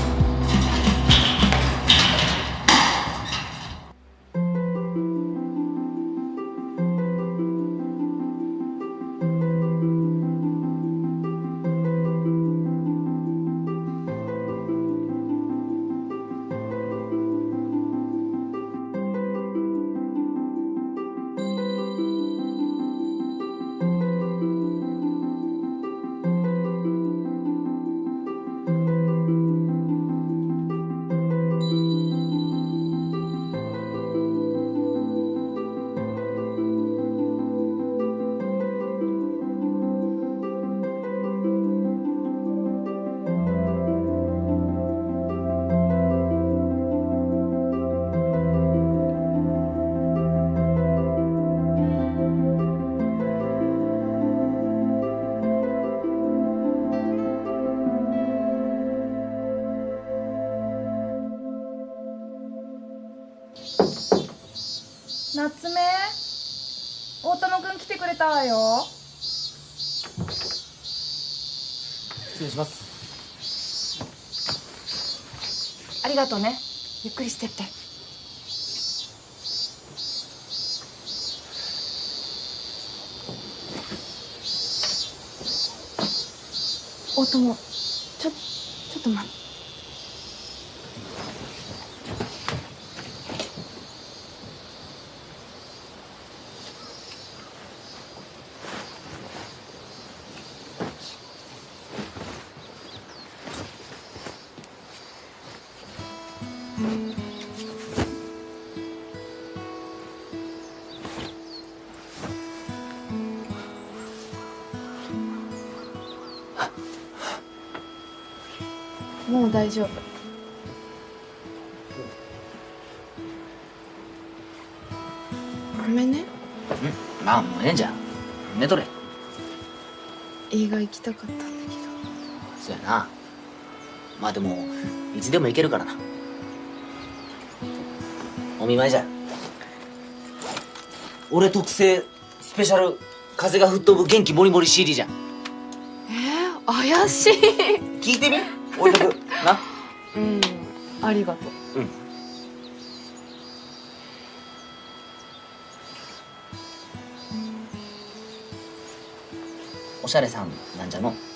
夏目、大友くん来てくれたわよ。 失礼しますありがとうね。ゆっくりしてって。 大友、ちょちょっと待って。もう大丈夫。ごめんね。 うんまあもうええんじゃ寝とれ映画行きたかったんだけど。 そうやなまあでもいつでも行けるからなお見舞いじゃ俺特製スペシャル風が吹っ飛ぶ元気もりもり シーディー じゃんえー、怪しい。 聞いてみ置いとくなうん、ありがとう。 うんおしゃれさんなんじゃの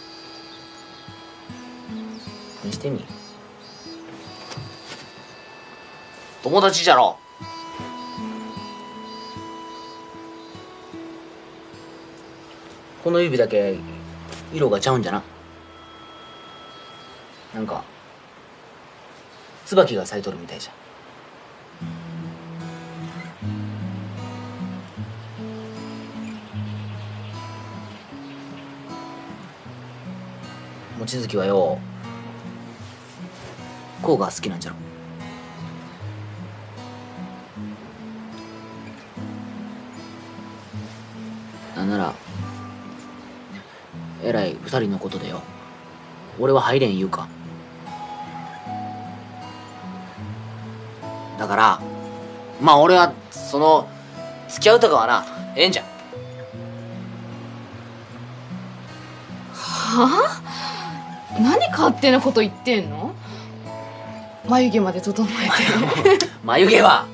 見してみ友達じゃろこの指だけ色がちゃうんじゃななんか椿が咲いとるみたいじゃ望月はよこうが好きなんじゃろなんならえらい二人のことでよ、俺は入れん言うか。だからまあ俺はその付き合うとかはなええんじゃん。 はあ？何勝手なこと言ってんの？眉毛まで整えて眉毛は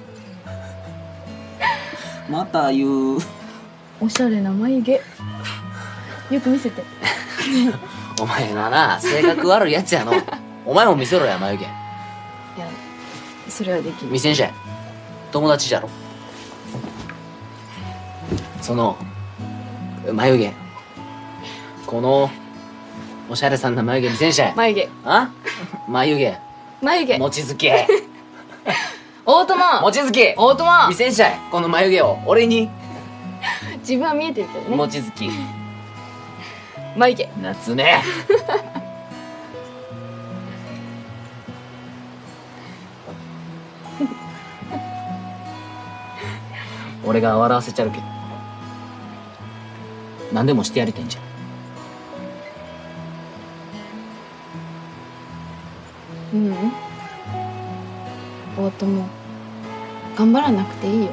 また言う。 おしゃれな眉毛よく見せてお前はな性格悪いやつやの。お前も見せろや眉毛。 いやそれはできる。 見せんしゃい。友達じゃろ。その眉毛、このおしゃれさんな眉毛見せんしゃい。 眉毛あ眉毛眉毛餅つけ大友餅つき大友見せんしゃい。この眉毛を俺に。 自分は見えてるけどね。 餅つき眉毛夏目俺が笑わせちゃるけど何でもしてやりてんじゃん。 ううん大友頑張らなくていいよ。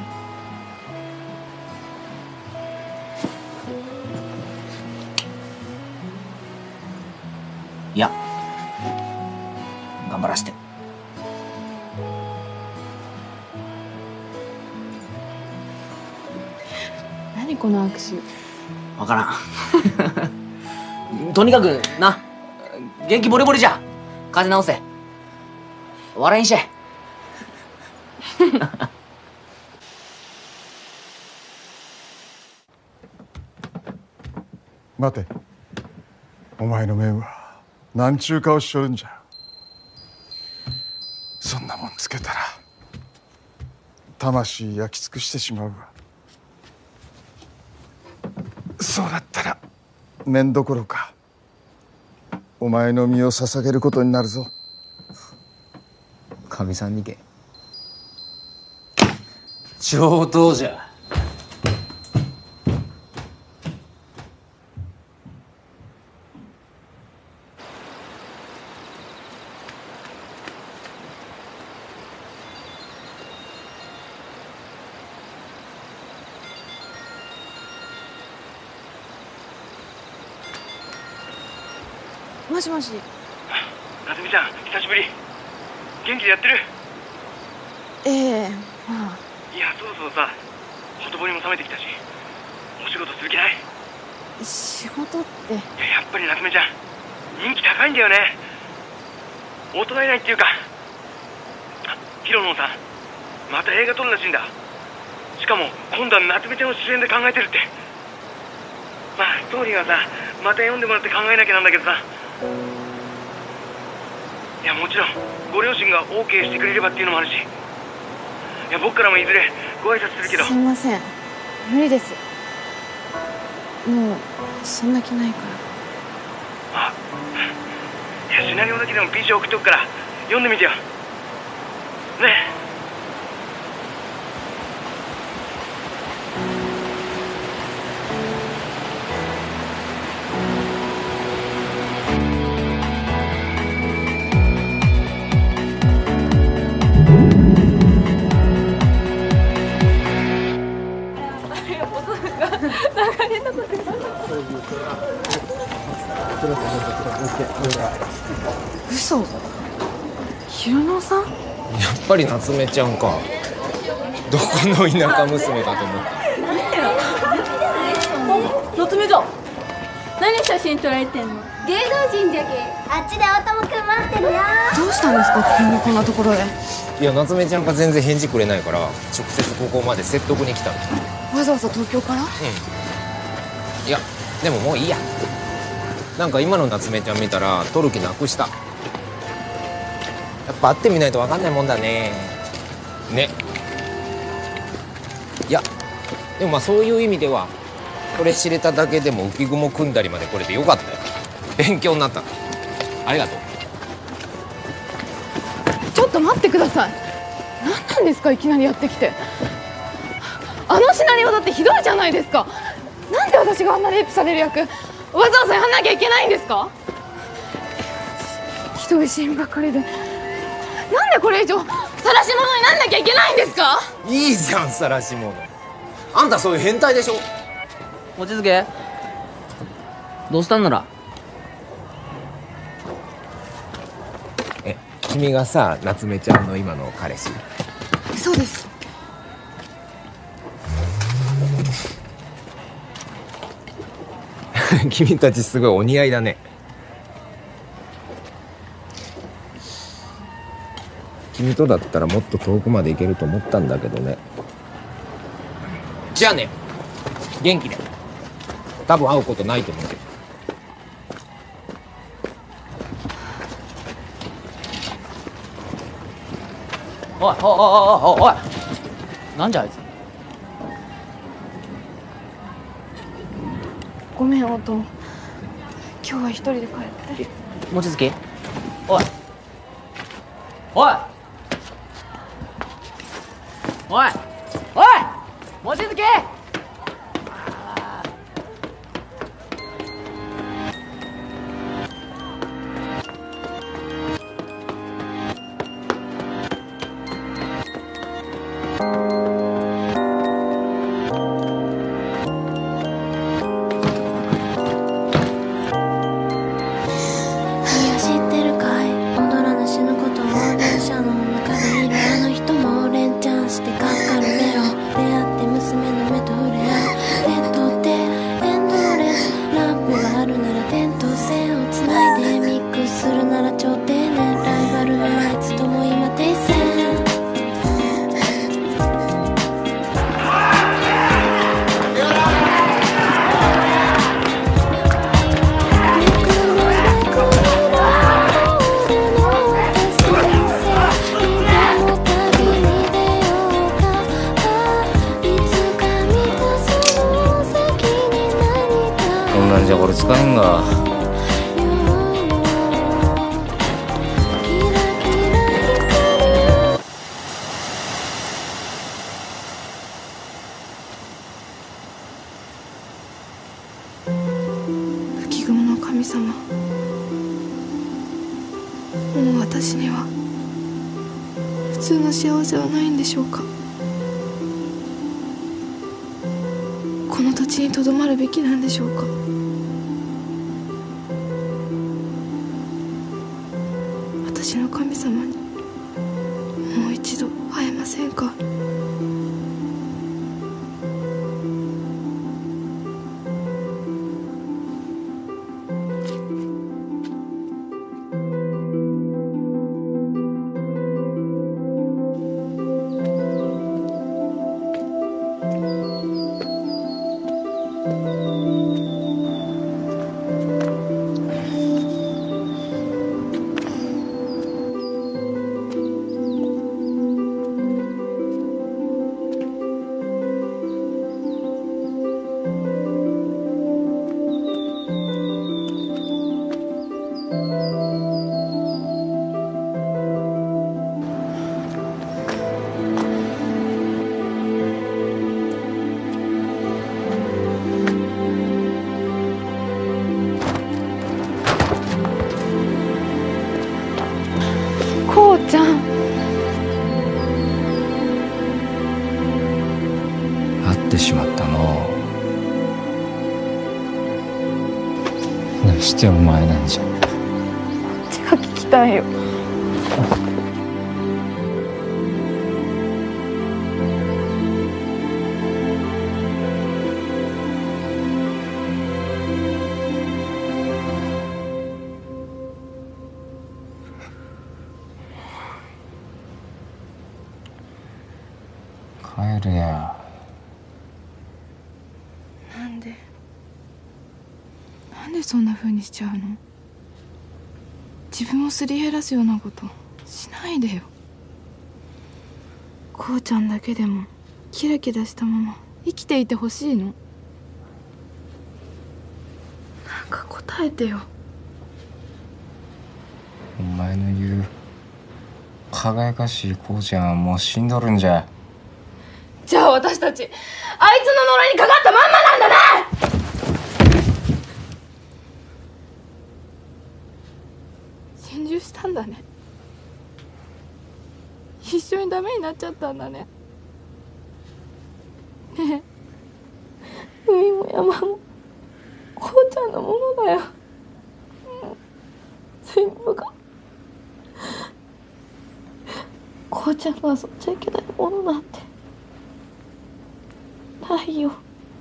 いや頑張らして。 何この握手。 わからんとにかくな元気ボリボリじゃ。風直せ。笑いんしゃい待て、お前の面は何ちゅう顔しちょるんじゃ。そんなもんつけたら魂焼き尽くしてしまうわ。そうだったら面どころかお前の身を捧げることになるぞ。 かみさんにけ上等じゃ。 もしもし。 夏美ちゃん久しぶり。元気でやってる？ ええまあ。 いやそろそろさほとぼりも冷めてきたしお仕事する気ない？ 仕事って。 いややっぱり夏美ちゃん人気高いんだよね。大人いないっていうかヒロノンさんまた映画撮るらしいんだ。しかも今度は夏美ちゃんを主演で考えてるって。まあストーリーはさまた読んでもらって考えなきゃなんだけどさ。いやもちろんご両親が オーケー してくれればっていうのもあるし、いや僕からもいずれご挨拶するけど。 すいません無理です。もうそんな気ないから。 あいやシナリオだけでも ピーシー 送っとくから読んでみてよね。 嘘。ひろのさん。 やっぱり夏目ちゃんか。どこの田舎娘かと思った。 夏目じゃん何写真撮られてんの？ 芸能人じゃけ。あっちで大友くん待ってるよ。 どうしたんですか急にこんなところで。 いや夏目ちゃんが全然返事くれないから直接ここまで説得に来たの。 わざわざ東京から？ うん。いやでももういいや。なんか今の夏目ちゃん見たら撮る気なくした。やっぱ会ってみないと分かんないもんだね。ね。いやでもまあそういう意味ではこれ知れただけでも浮雲組んだりまでこれでよかったよ。勉強になった。ありがとう。 ちょっと待ってください。何なんですかいきなりやってきて。あのシナリオだってひどいじゃないですか。 なんで私があんなレイプされる役わざわざやんなきゃいけないんですか？ひどいシーンばかりでなんでこれ以上晒し者になんなきゃいけないんですか？ いいじゃん晒し者。あんたそういう変態でしょ。 望月どうしたんなら。 え、君がさ夏目ちゃんの今の彼氏？ そうです。 君たちすごいお似合いだね。君とだったらもっと遠くまで行けると思ったんだけどね。じゃあね、元気で。多分会うことないと思うけど。 おいおいおいおいおい、なんじゃあいつ。 ごめんおとも、今日は一人で帰って。 望月おいおいおいおい望月。 知ってるかい、踊らぬ死ぬことを電車の中でいるあの人も連チャンしてかかるメロ、出会って娘の目と触れ合う、ペットってエンドレス、ラップがあるなら点と線をつないでミックスするなら超丁寧、ライバルはあいつとも今停戦。 こんなんじゃこれ使えんが。 浮雲の神様、もう私には普通の幸せはないんでしょうか。この土地にとどまるべきなんでしょうか。私の神様にもう一度会えませんか。こうちゃん、 会ってしまったの。 どうしてお前なんじゃ。 こっちが聞きたいよ。 帰るや。 なんでなんでそんな風にしちゃうの。自分をすり減らすようなことしないでよ。こうちゃんだけでもキラキラしたまま生きていてほしいの。なんか答えてよ。 お前の言う輝かしいこうちゃんはもう死んどるんじゃ。 じゃあ私たちあいつの呪いにかかったまんまなんだね。心中したんだね。一緒にダメになっちゃったんだね。ねえ、海も山もこうちゃんのものだよ。全部がこうちゃんが遊んじゃいけないものなんてないよ。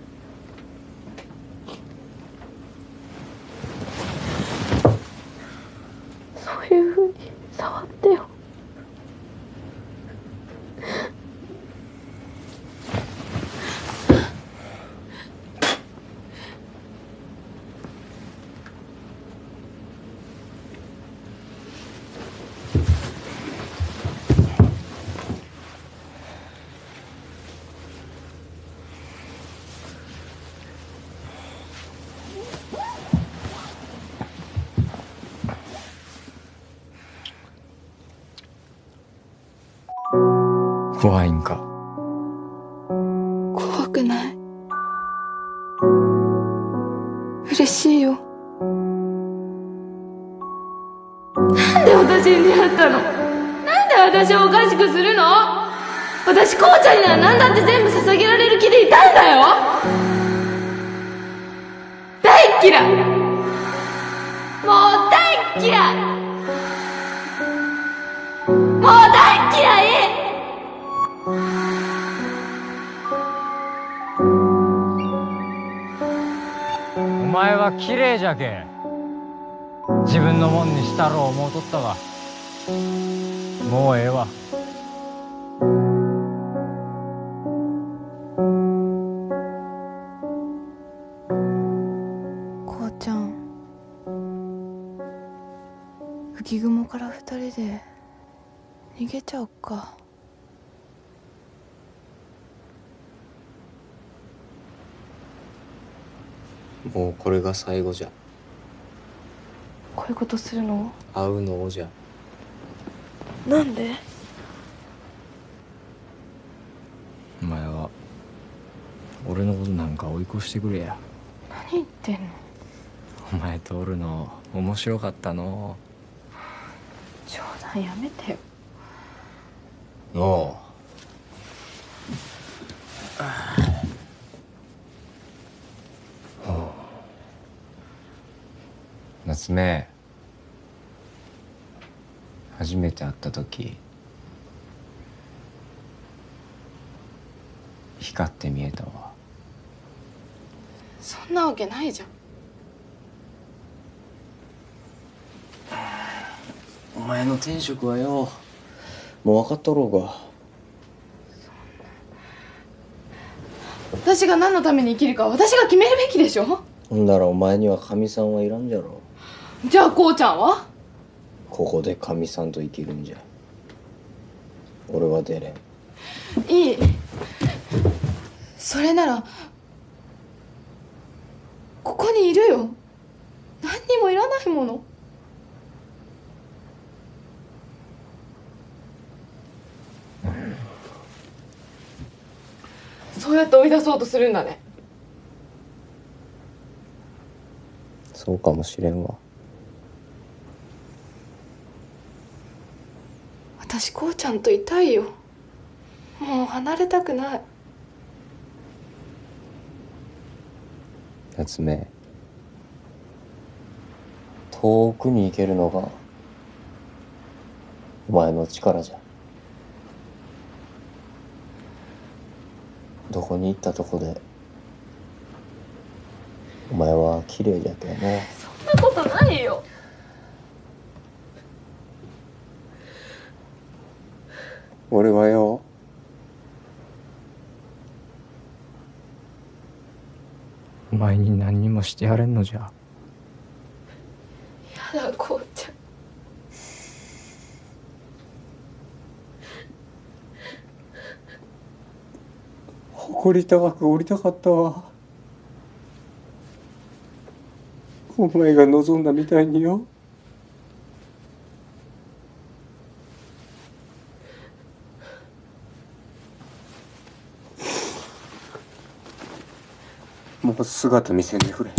そういうふうに触ってよ。 怖いんか？ 怖くない。嬉しいよ。なんで私に出会ったの？なんで私をおかしくするの？私こうちゃんには何だって全部捧げられる気でいたんだよ。大嫌い。もう大嫌い。もう大嫌い。 お前は綺麗じゃけ自分のもんにしたろう思うとったがもうええわ。 こうちゃん、浮雲から二人で逃げちゃおっか。 もうこれが最後じゃ。 こういうことするの？ 会うのじゃ。 なんで？ お前は俺のことなんか追い越してくれや。 何言ってんの？ お前とおるの面白かったの。 冗談やめてよ。 のう夏目、初めて会った時光って見えたわ。 そんなわけないじゃん。 お前の転職はよもう分かっとろうが。 私が何のために生きるかは私が決めるべきでしょ。 ほんならお前にはかみさんはいらんじゃろ。 じゃあこうちゃんは？ ここでかみさんと生きるんじゃ。俺は出れん。 いい。それならここにいるよ。何にもいらないもの。そうやって追い出そうとするんだね。 そうかもしれんわ。 私こうちゃんといたいよ。もう離れたくない。 夏目、遠くに行けるのがお前の力じゃ。どこに行ったとこでお前は綺麗じゃけどね。 そんなことないよ。 俺はよ、 お前に何にもしてやれんのじゃ。 やだこうちゃん。 誇り高く降りたかったわ。お前が望んだみたいによ。 ぱ姿見せんでくれ。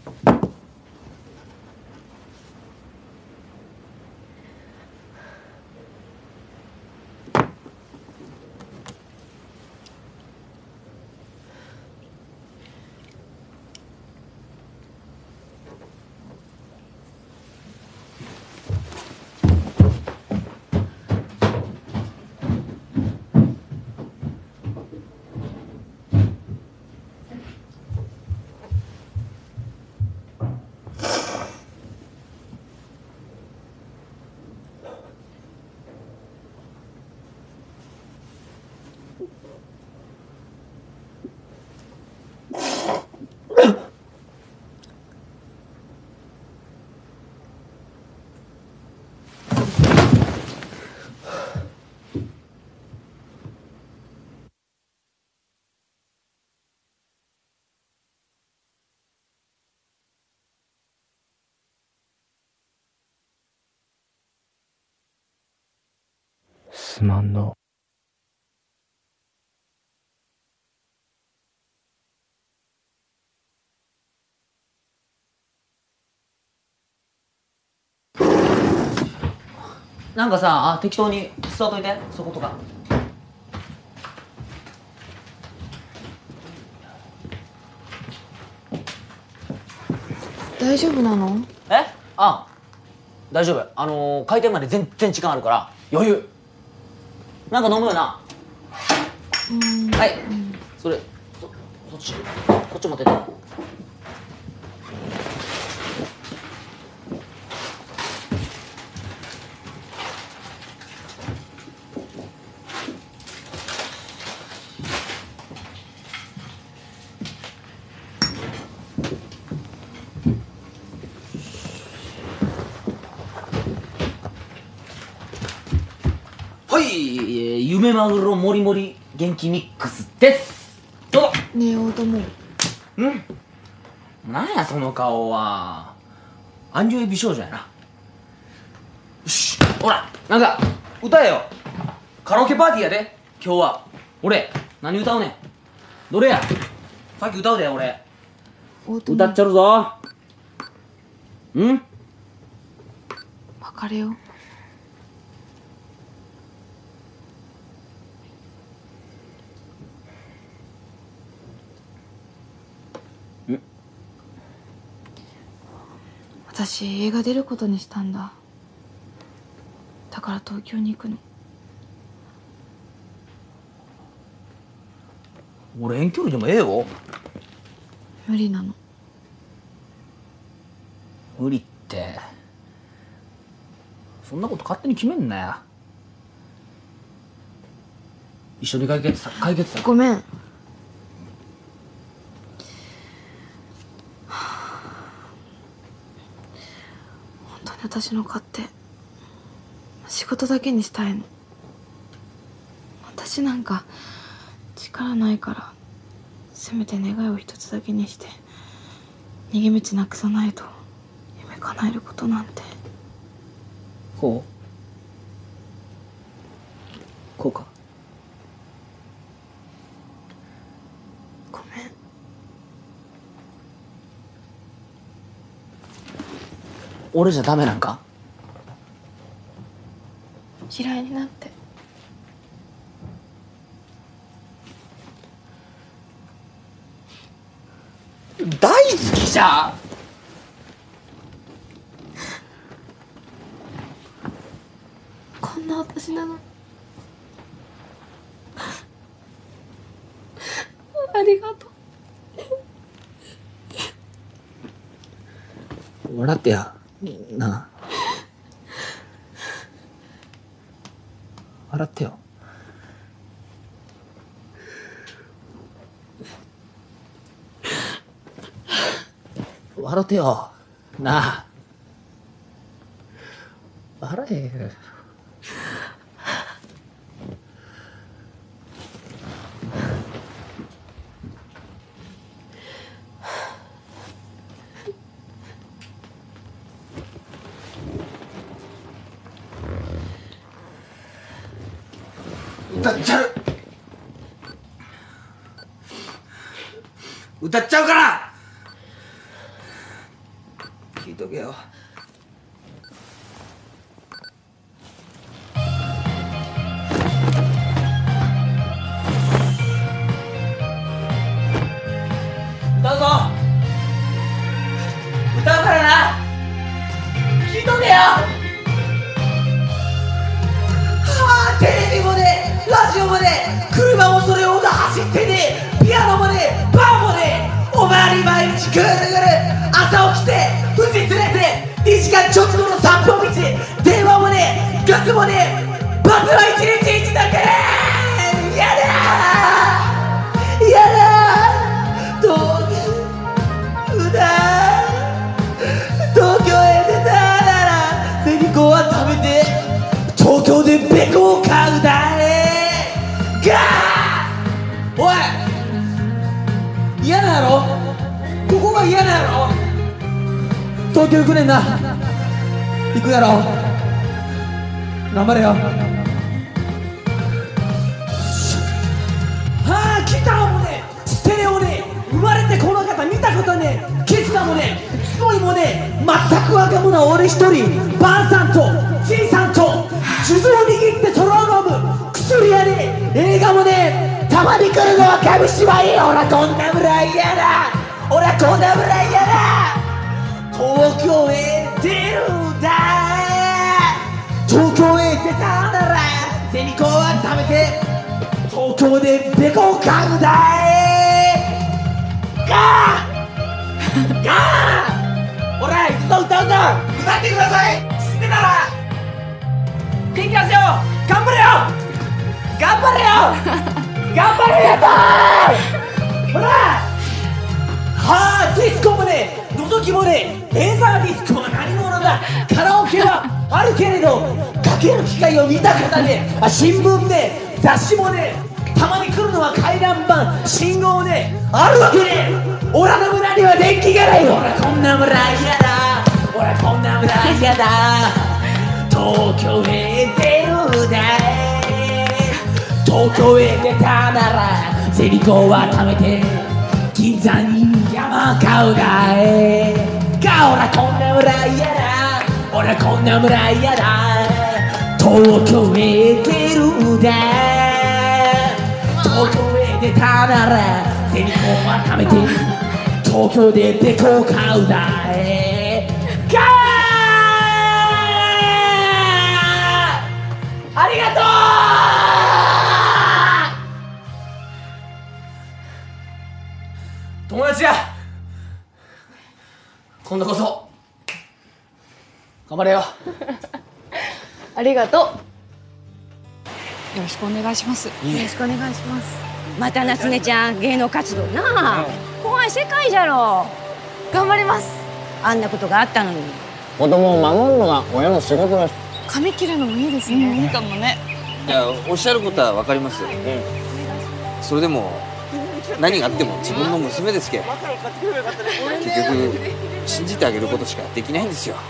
すまんの。 なんかさ、あ、適当に座っといて、そことか。 大丈夫なの？ え？あ、大丈夫。あのー、開店まで全然時間あるから余裕。なんか飲むよな。はい、それそそっちそっち持ってて。はい、夢マグロもりもり元気ミックスです。どうぞ。 ねえ大友。 うん。なんやその顔は。アンジュイ美少女やな。よし、ほら、なんか歌えよ。カラオケパーティーやで今日は。俺何歌うねん。どれや。さっき歌うで俺。歌っちゃるぞ。うん。 別れよう。私映画出ることにしたんだ。だから東京に行くの。 俺遠距離でもええよ。 無理なの。 無理ってそんなこと勝手に決めんなよ。一緒に解決さ解決さ。 ごめん。本当に私の勝手。仕事だけにしたいの。私なんか力ないから、せめて願いを一つだけにして逃げ道なくさないと夢叶えることなんて。 こうこうか。 ごめん。 俺じゃダメなんか。 嫌いになって。 大好きじゃん。 こんな私なのに。ありがとう。笑ってやなあ。笑ってよ。笑ってよなあ。笑えよ。歌っちゃう歌っちゃうから。 聞いとけよ。はあ、テレビもね、ラジオもね、車もそれほど走ってね、ピアノもね、バーもね、お前に毎日ぐるぐる朝起きて富士連れてにじかんちょっとの散歩道、電話もね、ガスもね、バスは一日一だけ。やだーやだー、どうだ東京へ出たなら紅子は食べて東京でベコを買うだい。ガーおい、嫌なやろ、ここが嫌なやろ。東京行くねんな、行くやろ、頑張れよ。はあ、ギターもね、ステレオね、生まれてこの方見たことね、キスタもね、ストイもね、全く若者は俺一人、ばあさんとじいさんと数珠を握ってそれを飲む薬やね、映画もね、たまに来るのは紙芝居。俺はこんな村嫌だ、俺はこんな村嫌だ。東京へ出るんだ、東京へ出たなら銭子は食べて東京でベコを買うだい。ガーガーほら、行くぞ、歌うぞ、歌ってください。知ってたら元気出せよ、頑張れよ、頑張れよ、頑張れよ。ほら、はあ、ディスコもね、覗きもね、レーザーディスコは何者だ。カラオケはあるけれどかける機会を見た方ね、あ、新聞ね、雑誌もね、たまに来るのは回覧板、信号ね、あるわけね。俺の村には電気がない。俺こんな村嫌だ、俺こんな村嫌だ。東京へ出るだい、東京へ出たなら銭子は食べて銀座に山買うだい。が俺こんな村嫌だ、俺こんな村嫌だ。東京へ出るだい、東京へ出たなら銭子は食べて東京でベコを買うだい。がありがとう。友達や、今度こそ頑張れよ。 ありがとう。 よろしくお願いします。よろしくお願いします。 また夏目ちゃん芸能活動なあ、怖い世界じゃろ。 頑張ります。 あんなことがあったのに。 子供を守るのが親の仕事です。 髪切るのもいいですね。いいかもね。 いや、おっしゃることはわかります、うん、それでも何があっても自分の娘ですけど、結局信じてあげることしかできないんですよ。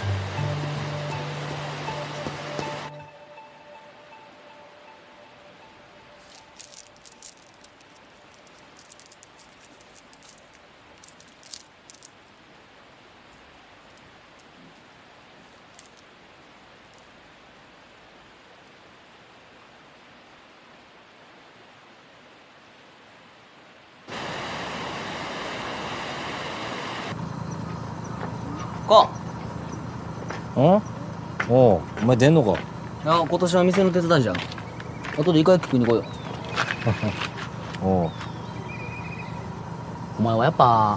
こん？おう、お前出んのか？ いや、今年は店の手伝いじゃん。後でイカ焼き食いに来いよ。 おう。 お前はやっぱ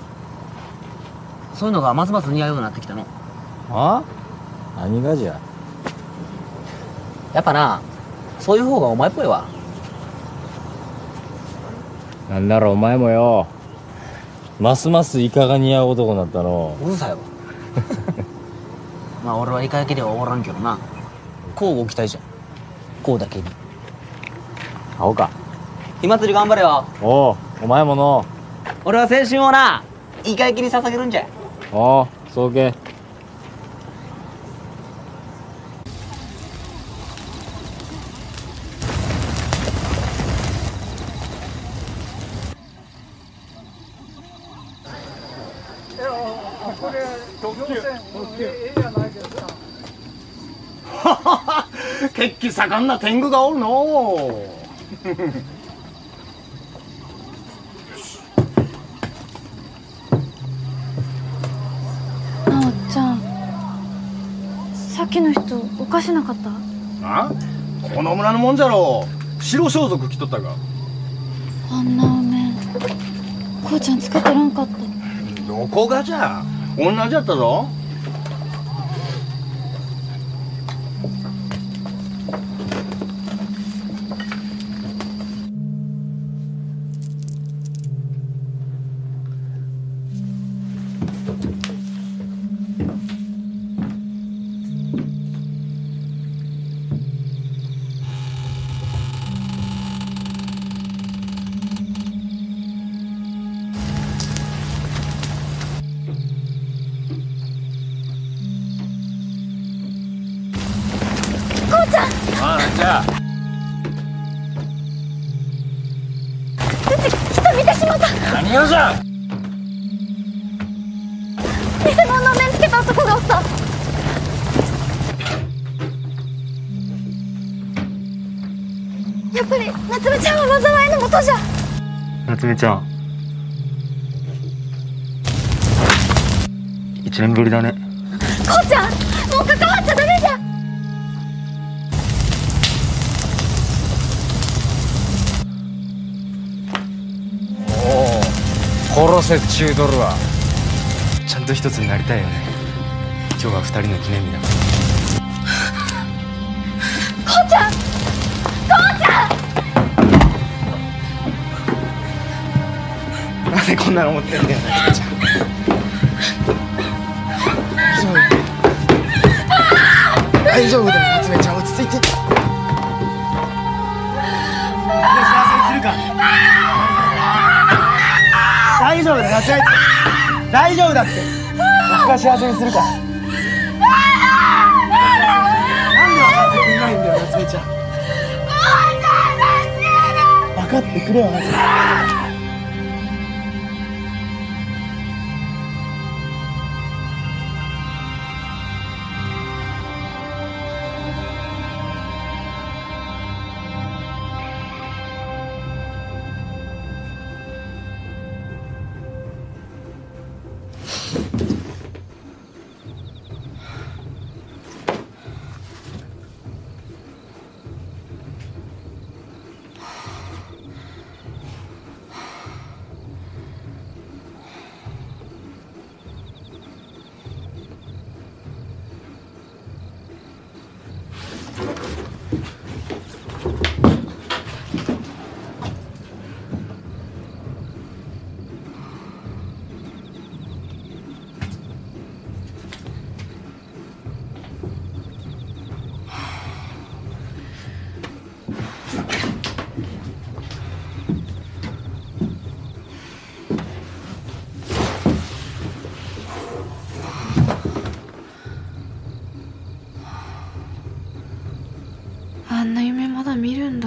そういうのがますます似合うようになってきたの。 あ？何がじゃ？ やっぱな、そういう方がお前っぽいわ。 なんならお前もよ、ますますイカが似合う男になったの。 うるさいわ。まあ俺はイカ焼きではおらんけどな、こうご期待じゃん。こうだけに会おうか。 火祭り頑張れよ。 おう、お前もの。 俺は青春をな、イカ焼きに捧げるんじゃ。 おう、そうけ。 血気盛んな天狗がおるのう。 なおちゃん、 さっきの人おかしなかった？ あ？この村のもんじゃろう。白装束着とったが。 あんなお面こうちゃんつけてらんかった。 どこがじゃ。同じやったぞ。 ああ、じゃあうち人見てしまった。 何をじゃ。 偽物の面つけた男がおった。やっぱり夏目ちゃんは災いの元じゃ。 夏目ちゃん一年ぶりだね。 こうちゃんもう関わっちゃダメじゃ。 殺せっちゅうとるわ。 ちゃんと一つになりたいよね。今日は二人の記念日だ。 こうちゃんこうちゃんなんでこんなの思ってんだよ夏目ちゃん。大丈夫だよ夏目ちゃん、落ち着いて。幸せにするか。大丈夫だ夏目ちゃん、大丈夫だって。僕が幸せにするから。なんで分かってくれないんだよ夏目ちゃん。分かってくれよ夏目ちゃん。 あんな夢まだ見るんだ。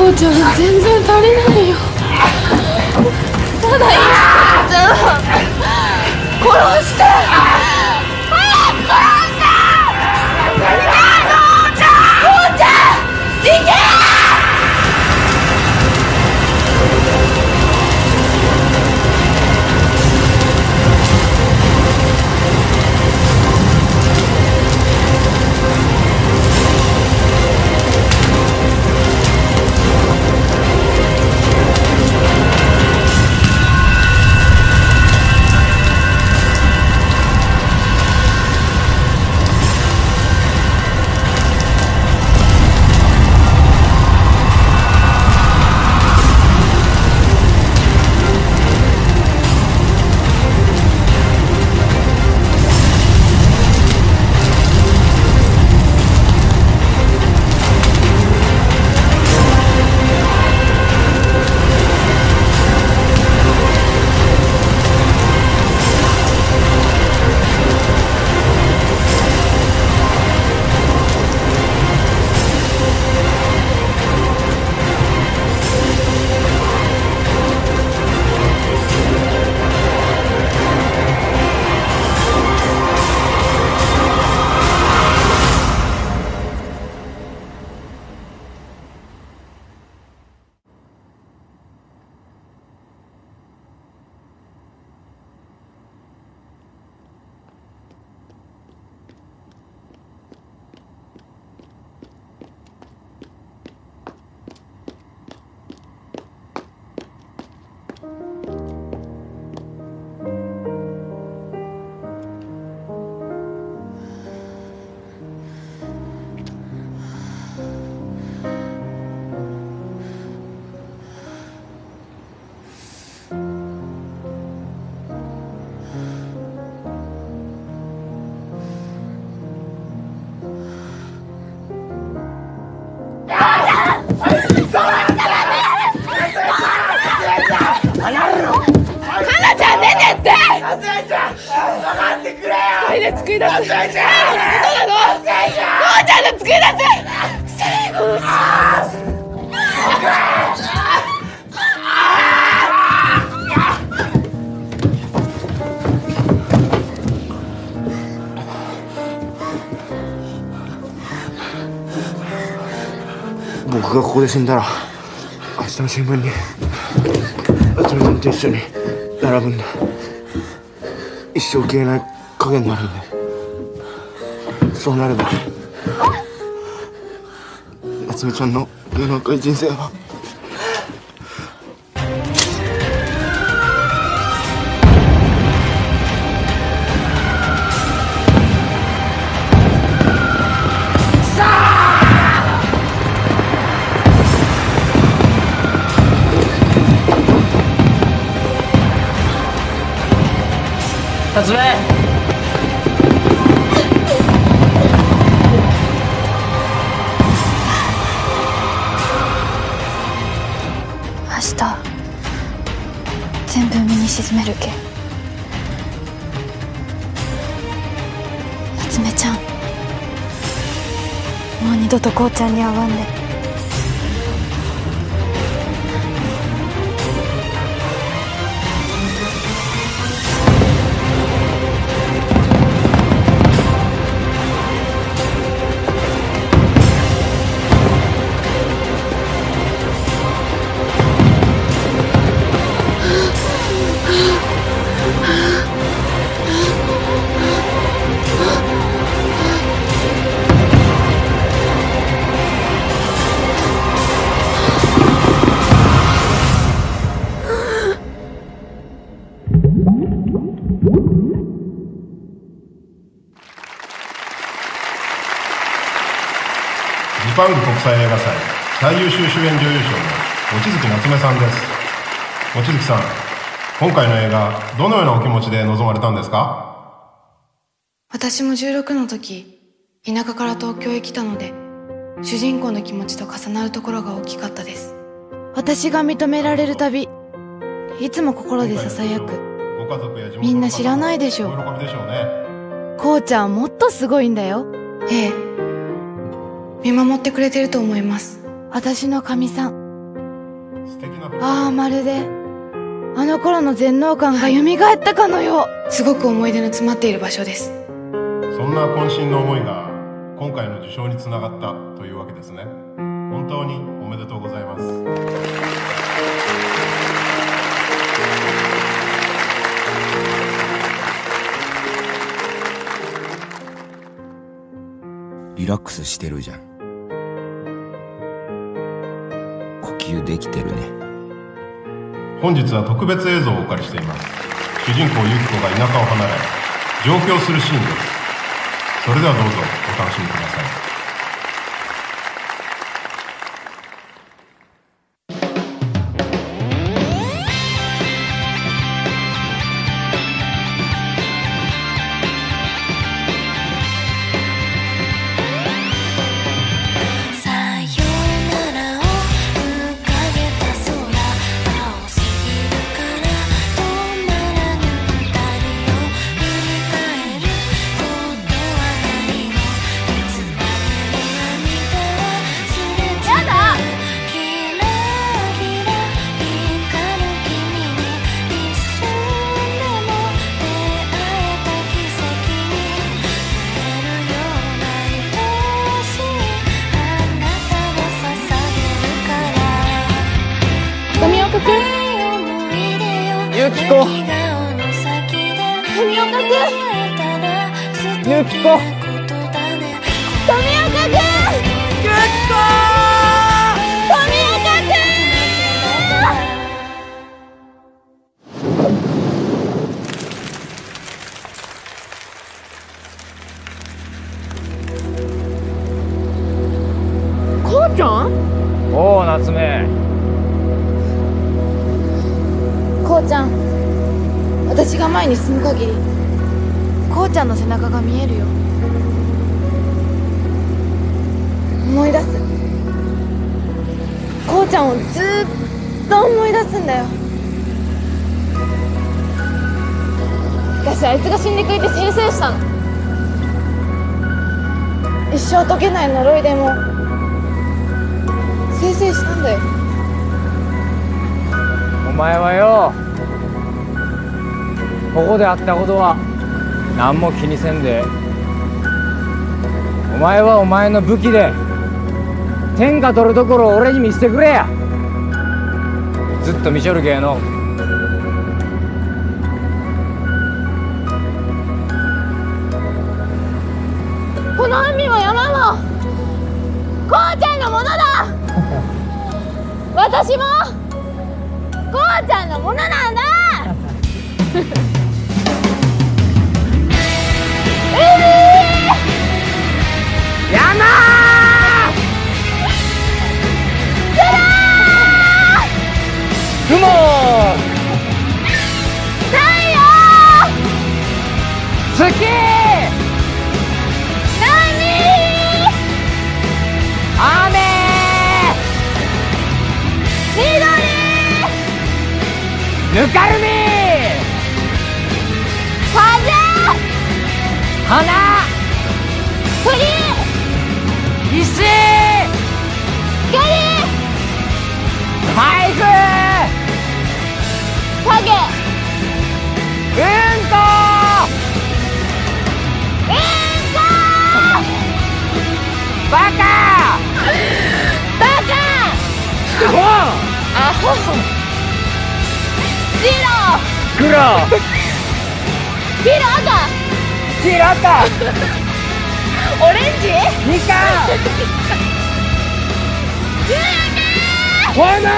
こうちゃん全然足りないよ。まだいいこうちゃん殺して早く殺してこうちゃんこうちゃん逃げ僕がここで死んだら明日の新聞に夏美さんと一緒に並ぶんで一生消えない影になるんで、そうなれば夏美ちゃんの芸能界人生は夏目明日全部海に沈めるけ。夏目ちゃんもう二度とこうちゃんに会わんで。 ジパング国際映画祭最優秀主演女優賞の望月夏目さんです。望月さん、今回の映画どのようなお気持ちで臨まれたんですか？ 私もじゅうろくの時田舎から東京へ来たので、主人公の気持ちと重なるところが大きかったです。私が認められるたびいつも心でささやく。みんな知らないでしょ。こうちゃんもっとすごいんだよ。ええ、見守ってくれてると思います。私のかみさん。 ああ、まるであの頃の全能感が蘇ったかのよう。すごく思い出の詰まっている場所です。 そんな渾身の思いが今回の受賞につながったというわけですね。本当におめでとうございます。 リラックスしてるじゃん。呼吸できてるね。 本日は特別映像をお借りしています。主人公ユキコが田舎を離れ上京するシーンです。それではどうぞお楽しみください。 ゆきこ、 富岡くん、 ゆきこ、 富岡くん、ゆきこ、富岡くん。母ちゃん？ おお、夏目。 こうちゃん、私が前に進む限りこうちゃんの背中が見えるよ。思い出す。こうちゃんをずーっと思い出すんだよ。私あいつが死んでくれて先生したの。一生解けない呪いでも先生したんだよ。 お前はよ、ここであったことは何も気にせんで、お前はお前の武器で天下取るところを俺に見せてくれや。ずっと見ちょるけの。 この海も山もこうちゃんのものだ。私もこうちゃんのものなんだ。 山雲太陽月波雨緑ぬかるみ風花鳥石光財布影うんこうんこバカバカアホアホ白黒黄色赤黄色赤オレンジみかん海炎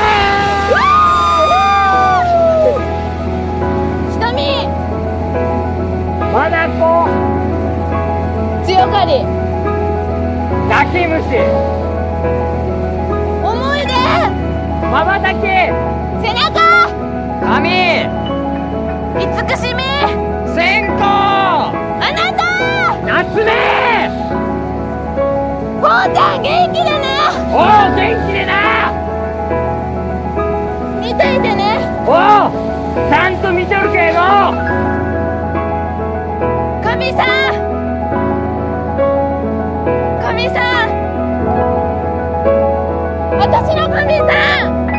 瞳マナコ強がり泣き虫思い出まばたき背中髪慈しみ線香あなた夏目こうちゃん元気でね。 おう元気でな。 見ていてね。 おうちゃんと見てるけど。 神さん神さん私の神さん